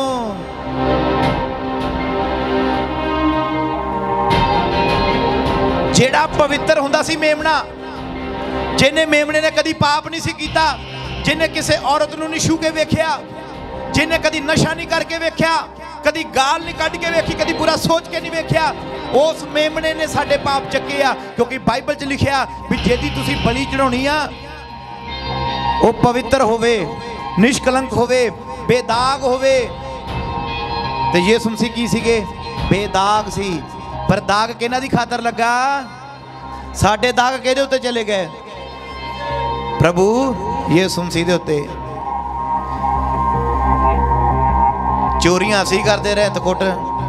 जेड़ा पवित्र हुंदा सी मेमना, जिन्हें मेमने ने कदी पाप नहीं सी कीता, जिन्हें किसी औरत नूं नहीं छू के वेख्या, जिन्हें कदी नशा नहीं करके वेख्या, कदी गाल नहीं कढ़ के वेखी, कदी बुरा सोच के नहीं वेख्या, उस मेमने ने साडे पाप चके आ। क्योंकि बाइबल च लिखिया भी जेदी तुसी बलि चढ़ाउणी आ वो पवित्र होवे, निष्कलंक होवे, बेदाग होवे। ते यीशु मसीह की सीगे? बेदाग सी। पर दाग किहनां दी खातर लगा? साडे दाग किहदे उत्ते चले गए? प्रभु यीशु मसीह दे उत्ते। चोरियां असीं करदे रहे, तकुट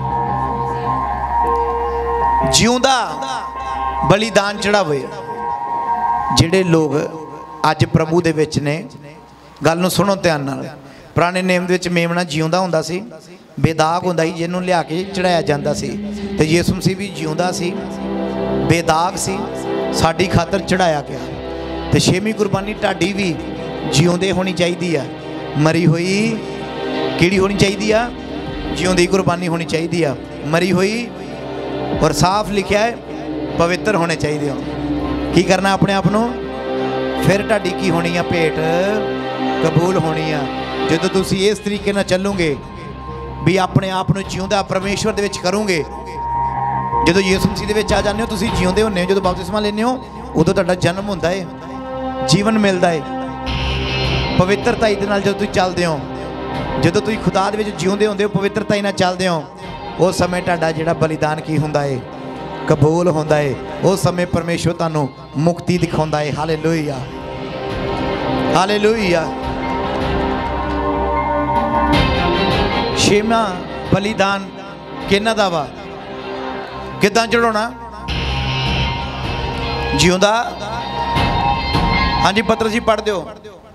जिउंदा बलिदान चढ़ावे। जिहड़े लोग अज प्रभु दे विच ने, गल नूं सुणो ध्यान नाल। पुराने नेम दे विच मेमना जिउंदा हुंदा सी, बेदाग हुंदा सी, जिहनूं लिया के चढ़ाया जांदा सी। ते यीशु मसीह भी जिउंदा सी, बेदाग सी, साडी खातर चढ़ाया गया। ते छेवीं कुर्बानी तुहाडी भी जिउंदे होनी चाहिदी आ। मरी होई किहड़ी होनी चाहिदी आ? जिउंदी कुर्बानी होनी चाहिदी आ। मरी हुई और साफ लिखा है पवित्र होने चाहिए हो। की करना अपने आप नूं? फिर तुहाडी की होनी आ? भेंट कबूल होनी आ। जदों तुसीं इस तरीके नाल चलोगे भी अपने आप नूं जिउंदा परमेश्वर दे विच करोगे, जदों यीशु मसीह दे विच आ जांदे हो तुसीं जिउंदे होंदे हो। जदों बपतिस्मा लैंदे हो उदों तुहाडा जन्म हुंदा है, जीवन मिलदा है पवित्रता दे नाल। जदों तुसीं चलदे हो, जदों तुसीं खुदा दे विच जिउंदे होंदे हो, पवित्रता नाल चलदे हो, उस समय तुहाडा जिहड़ा बलिदान की हुंदा है? कबूल हुंदा है। उस समय परमेश्वर तुहानूं मुक्ति दिखाउंदा है। Hallelujah, hallelujah. छेवां बलिदान किहनां दा वा? किदां चढ़ाउणा? जिउंदा। हाँ जी पत्र जी पढ़ दिओ।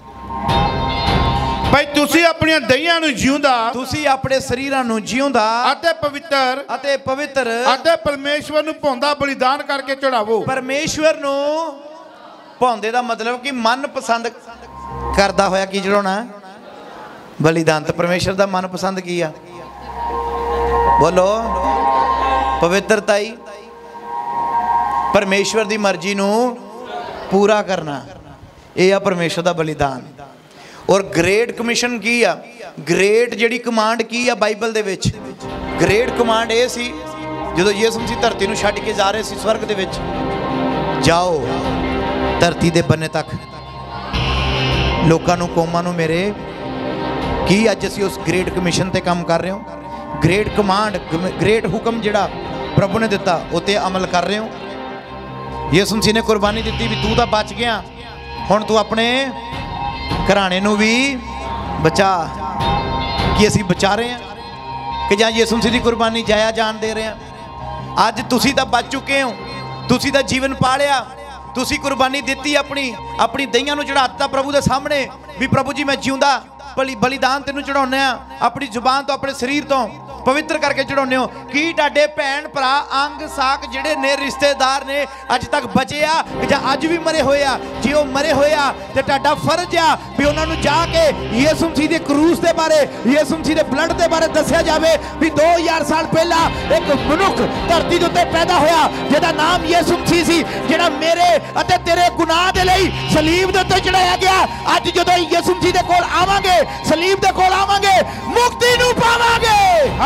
भाई तुसी अपनी दहियां नूं जिउंदा, तुसी अपने शरीरां नूं जिउंदा अते पवित्र अते परमेश्वर नूं भाउंदा बलिदान करके चढ़ावो। परमेश्वर नूं भाउंदे दा मतलब कि मन पसंद करदा होया की चढ़ाउणा? बलिदान। तो परमेश्वर दा मन पसंद की आ? बोलो पवित्रता ही। परमेश्वर दी मर्जी नूं पूरा करना, यह आ परमेश्वर दा बलिदान। और ग्रेट कमीशन की आ? ग्रेट जिहड़ी कमांड की आ बाइबल दे विच? ग्रेट कमांड ये सी जदों यीशु मसीह धरती नूं छड्ड के जा रहे सी स्वर्ग दे विच, जाओ धरती दे बन्ने तक लोकां नूं कौमां नूं मेरे। की अज असीं उस ग्रेट कमीशन ते काम कर रहे हो? ग्रेट कमांड, ग्रेट हुक्म जिहड़ा प्रभु ने दिता उत्ते अमल कर रहे हो? यीशु मसीह ने कुर्बानी दी भी तू तो बच गया, हुण तू अपने घराने नूं भी बचा। कि असीं बचा रहे हैं कि जां यीशु मसीह दी कुर्बानी जाया जान दे रहे हैं? अज तुसीं तां बच चुके हो, तुसीं तां जीवन पा लिया, तुसीं कुर्बानी दी अपनी दहियां नूं चढ़ाता प्रभु दे सामने भी प्रभु जी मैं जिउंदा बलिदान तेनू चढ़ाने, अपनी जुबान तो अपने शरीर तो पवित्र करके चढ़ाने हो। कि तुहाडे भैन भरा अंग साक जिहड़े ने रिश्तेदार ने अज तक बचे आ जां अज भी मरे होए आ? जे वो मरे होए आ ते तुहाडा फर्ज आ भी उन्हां नूं जाके यीशु मसीह दे क्रूस दे बारे, यीशु मसीह दे ब्लड दे बारे दस्सिया जावे भी 2000 साल पहला एक मनुख धरती दे उत्ते पैदा होया जिहदा नाम यीशु मसीह सी, जिहड़ा मेरे अते तेरे गुनाह दे लई सलीब दे उत्ते चढ़ाया गया। अज जदों यीशु मसीह दे कोल आवांगे, सलीब दे कोल आवांगे, मुक्ति नूं पावांगे।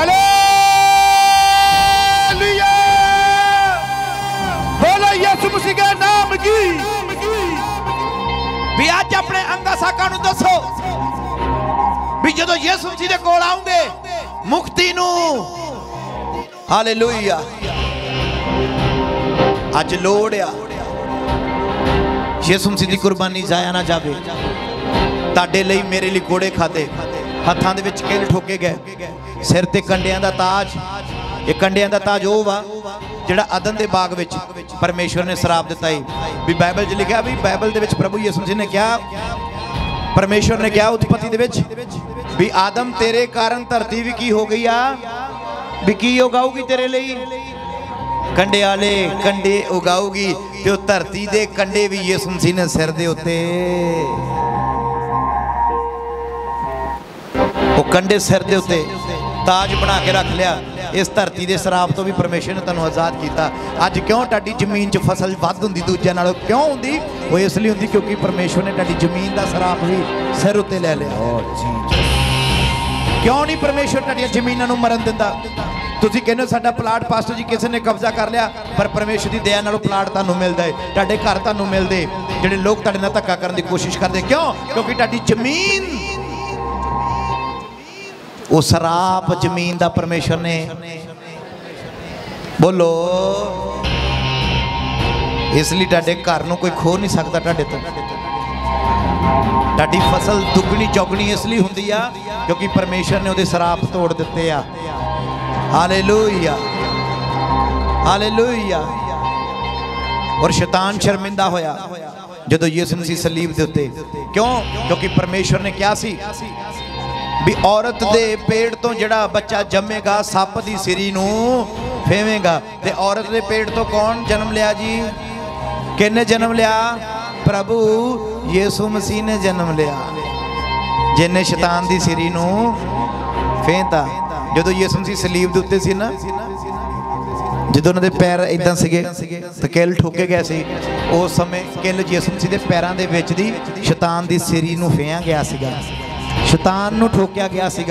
हालेलुया, बोलो यीशु मसीह के नाम की। भी आज अपने अंगा साकां नूं दसो भी जदों यीशु मसीह दे कोल आऊंगे मुक्ति नूं। हालेलुया। अज लोड़ आ ਯਿਸੂ ਮਸੀਹ ਦੀ ਕੁਰਬਾਨੀ ਜ਼ਾਇਆ ਨਾ ਜਾਵੇ। ਤੁਹਾਡੇ ਲਈ ਮੇਰੇ ਲਈ ਕੋੜੇ ਖਾਦੇ, ਹੱਥਾਂ ਦੇ ਵਿੱਚ ਕਿੱਲ ਠੋਕੇ ਗਏ, ਸਿਰ ਤੇ ਕੰਡਿਆਂ ਦਾ ਤਾਜ। ਇਹ ਕੰਡਿਆਂ ਦਾ ਤਾਜ ਉਹ ਵਾ ਜਿਹੜਾ ਅਦਨ ਦੇ ਬਾਗ ਵਿੱਚ ਪਰਮੇਸ਼ਵਰ ਨੇ ਸਰਾਪ ਦਿੱਤਾ ਸੀ। ਵੀ ਬਾਈਬਲ 'ਚ ਲਿਖਿਆ, ਵੀ ਬਾਈਬਲ ਦੇ ਵਿੱਚ ਪ੍ਰਭੂ ਯਿਸੂ ਮਸੀਹ ਨੇ ਕਿਹਾ, ਪਰਮੇਸ਼ਵਰ ਨੇ ਕਿਹਾ ਉਤਪਤੀ ਦੇ ਵਿੱਚ ਵੀ ਆਦਮ ਤੇਰੇ ਕਾਰਨ ਧਰਤੀ ਵੀ ਕੀ ਹੋ ਗਈ ਆ, ਵੀ ਕੀ ਉਗਾਊਗੀ ਤੇਰੇ ਲਈ, ਕੰਡੇ ਵਾਲੇ ਕੰਡੇ ਉਗਾਊਗੀ। ਤੇ ਉਹ ਧਰਤੀ ਦੇ ਕੰਡੇ ਵੀ ਯਿਸੂ ਮਸੀਹ ਨੇ ਸਿਰ ਦੇ ਉੱਤੇ, ਉਹ ਕੰਡੇ ਸਿਰ ਦੇ ਉੱਤੇ ਤਾਜ ਬਣਾ ਕੇ ਰੱਖ ਲਿਆ। इस धरती के शराब तो भी परमेश्वर ने तुहानू आज़ाद किया। अज क्यों तुहाडी जमीन च फसल वध हुंदी दूजियां नालों क्यों हुंदी? वो इसलिए हुंदी क्योंकि परमेश्वर ने तुहाडी जमीन का शराब भी सिर उत्ते ले लिया। क्यों नहीं परमेश्वर तुहाडियां जमीनां नू मरन दिंदा? तुसीं कहंदे हो साडा प्लाट पास्टर जी किसी ने कब्जा कर लिया, पर परमेश्वर की दया नालों प्लाट तुहानू मिलदा है, तुहाडे घर तुहानू मिलदे। जिहड़े लोग तुहाडे नाल धक्का करन दी कोशिश करदे, क्यों? क्योंकि तुहाडी जमीन वो शराब जमीन दा परमेश्वर ने, बोलो, इसलिए तुहाडे घर नूं कोई खो नहीं सकता तुहाडे तो। तुहाडी फसल दुगनी चौगनी इसलिए हुंदी आ क्योंकि परमेश्वर ने उहदे शराब तोड़ दिते आ। Hallelujah, hallelujah. और शैतान शर्मिंदा होया जदों यीशु मसीह सलीब दे उत्ते। क्यों? क्योंकि परमेश्वर ने क्या सी भी औरत दे पेट तो जड़ा बच्चा जमेगा सप दी सिरी नूं फेवेगा। ते औरत दे पेट तो कौन जन्म लिया जी? किन्ने जन्म लिया? प्रभु यीशु मसीह ने जन्म लिया, जिन्ने शैतान दी सिरी नूं फेंता। जदों यीशु मसीह सलीब दे उत्ते सी ना, जदों उन्हां दे पैर इदां सीगे ते किल ठोके गए सी, उस समय किल यीशु मसीह दे पैरां दे विच दी शैतान दी सिरी नूं फेया गया सीगा, शैतान नूं ठोकिया गया सीगा।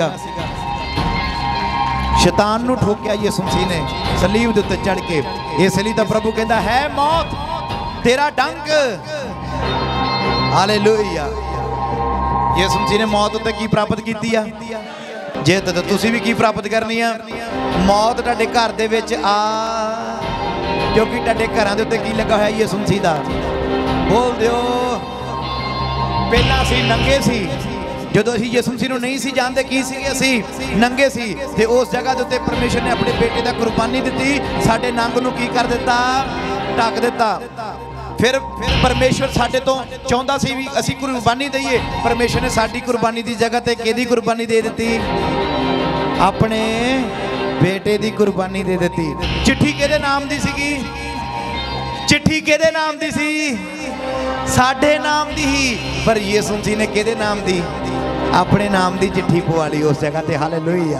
शैतान नूं ठोकिया यीशु मसीह ने सलीब दे उत्ते चढ़ के। इसलिए तो प्रभु कहता है मौत तेरा डंक। हालेलुया। यीशु मसीह ने मौत उत्ते की प्राप्त कीती आ? जित तो तुसीं भी की प्राप्त करनी आ? मौत तुहाडे घर दे विच आ, क्योंकि तुहाडे घरां दे उत्ते की लगा होया यीशु मसीह दा। बोल दिओ, पहलां असीं नंगे सी, जदों असीं यीशु मसीह नूं नहीं सी जानदे की सी, असीं नंगे सी, ते उस जगह दे उत्ते परमेश्वर ने अपने बेटे दा कुर्बानी दित्ती, साडे नंग नूं की कर दित्ता? ढक दित्ता। फिर परमेश्वर साडे तो चाहुंदा सी भी असीं कुर्बानी दईए, परमेश्वर ने साडी कुर्बानी दी जगह ते किहदी कुर्बानी दे दित्ती? अपने बेटे दी कुर्बानी दे दित्ती। चिट्ठी किहदे नाम दी सीगी? चिट्ठी किहदे नाम दी सी? साडे नाम दी ही, पर यीशु मसीह ने किहदे नाम दी? अपने नाम दी चिट्ठी पवा ली उस जगह ते। हालेलुया।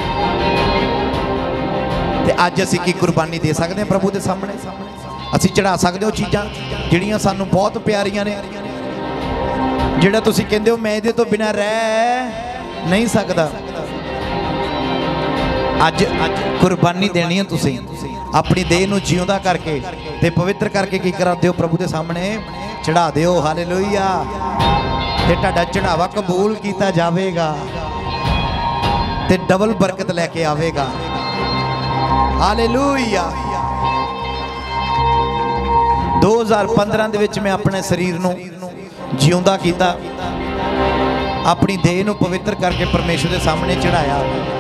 ते अज असीं की कुर्बानी दे सकदे हां प्रभु दे सामने? असीं चढ़ा सकदे हो चीज़ां जिहड़ियां सानूं बहुत प्यारियां ने, जिहड़ा तुसीं कहंदे हो मैं इहदे तो बिना रह नहीं सकदा। अज कुर्बानी देनी है तुसीं अपनी देह नूं जिउंदा करके ते पवित्र करके की करा दिओ प्रभु दे सामने चढ़ा दिओ। हालेलुया। ते तुहाडा चढ़ावा कबूल किया जाएगा ते डबल बरकत लैके आवेगा। हालेलुया। 2015 दे विच मैं अपने शरीर नूं जिउंदा कीता, अपनी देह नूं पवित्र करके परमेश्वर दे सामने चढ़ाया।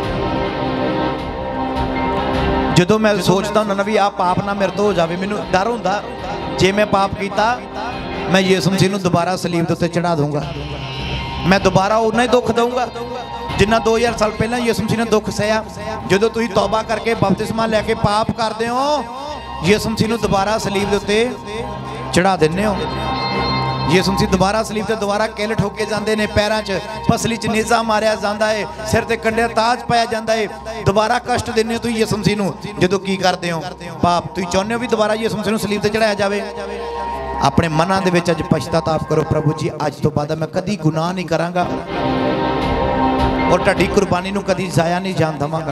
जदों मैं सोचता हूं ना भी आ पाप ना मेरे तो हो जाए, मैनूं डर हुंदा जे मैं पाप किया मैं यीशु मसीह नूं दोबारा सलीब दे उत्ते चढ़ा दूंगा, मैं दोबारा उन्ना ही दुख दूंगा जिन्ना 2000 साल पहला यीशु मसीह ने दुख सहया। जदों तुसीं तौबा करके बपतिस्मा लैके पाप करदे हो, यीशु मसीह नूं दोबारा सलीब दे उत्ते चढ़ा दिंदे हो। यीशु मसीह दोबारा सलीब ते दोबारा किल ठोके जाते हैं, पैरों च पसली च नेज़ा मारिया जाता है, सिर ते कंडे ताज पाया जाता है। दोबारा कष्ट दिंदे हो तुसीं यीशु मसीह नूं जदों की करदे हो पाप। तुसीं चाहुंदे हो भी दोबारा यीशु मसीह नूं सलीब ते चढ़ाया जाए। अपने मनां दे विच अज पछताताप करो, प्रभु जी अज तो बाद मैं कदी गुनाह नहीं करांगा और तुहाडी कुर्बानी नूं कदी जाया नहीं जान देवांगा।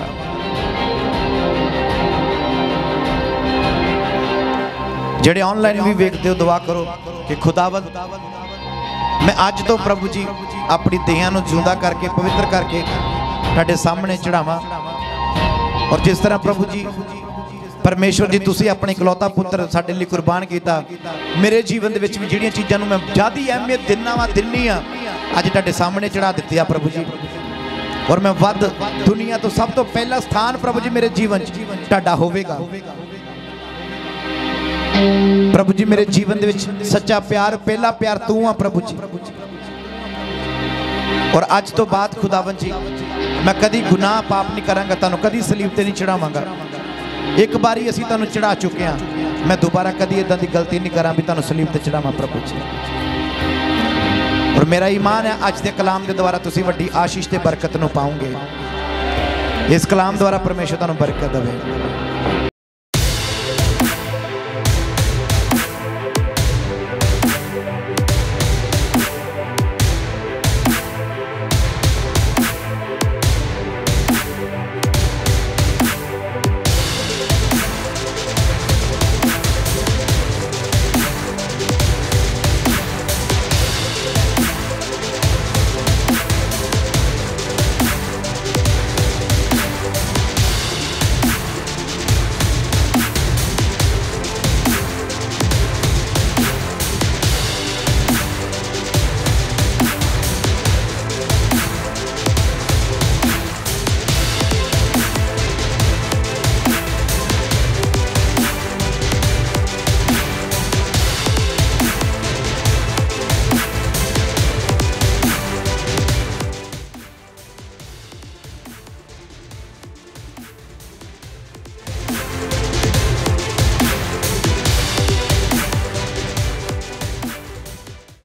जेड़े ऑनलाइन भी वेखते हो दुआ करो कि खुदावंद मैं अज तो प्रभु जी अपनी देहां नूं जिउंदा करके पवित्र करके तुहाडे सामने चढ़ावां। और जिस तरह प्रभु जी परमेश्वर जी तुसी अपने इकलौता पुत्र साडे लई कुर्बान कीता। मेरे जीवन दे विच भी जिहड़ियां चीज़ां नूं मैं ज़्यादा अहमियत दिन्नी आ अज तुहाडे सामने चढ़ा दित्ती आ प्रभु जी। और मैं वध दुनिया तो सब तो पहला स्थान प्रभु जी मेरे जीवन तुहाडा होवेगा। प्रभु जी मेरे जीवन दे विच सच्चा प्यार पहला प्यार तू आ प्रभु जी। और अज तो बाद खुदावन जी मैं कदी गुनाह पाप नहीं करांगा, तुहानूं कदी सलीब ते नहीं चढ़ावांगा। एक बारी असीं तुहानूं चढ़ा चुके हैं, मैं दोबारा कदी इदां दी गलती नहीं करा भी तुहानूं सलीब ते चढ़ावां प्रभु जी। और मेरा ईमान है अज दे कलाम के द्वारा तुसीं वड्डी आशीष ते बरकत नूं पाओगे। इस कलाम द्वारा परमेश्वर तुहानूं बरकत देवे।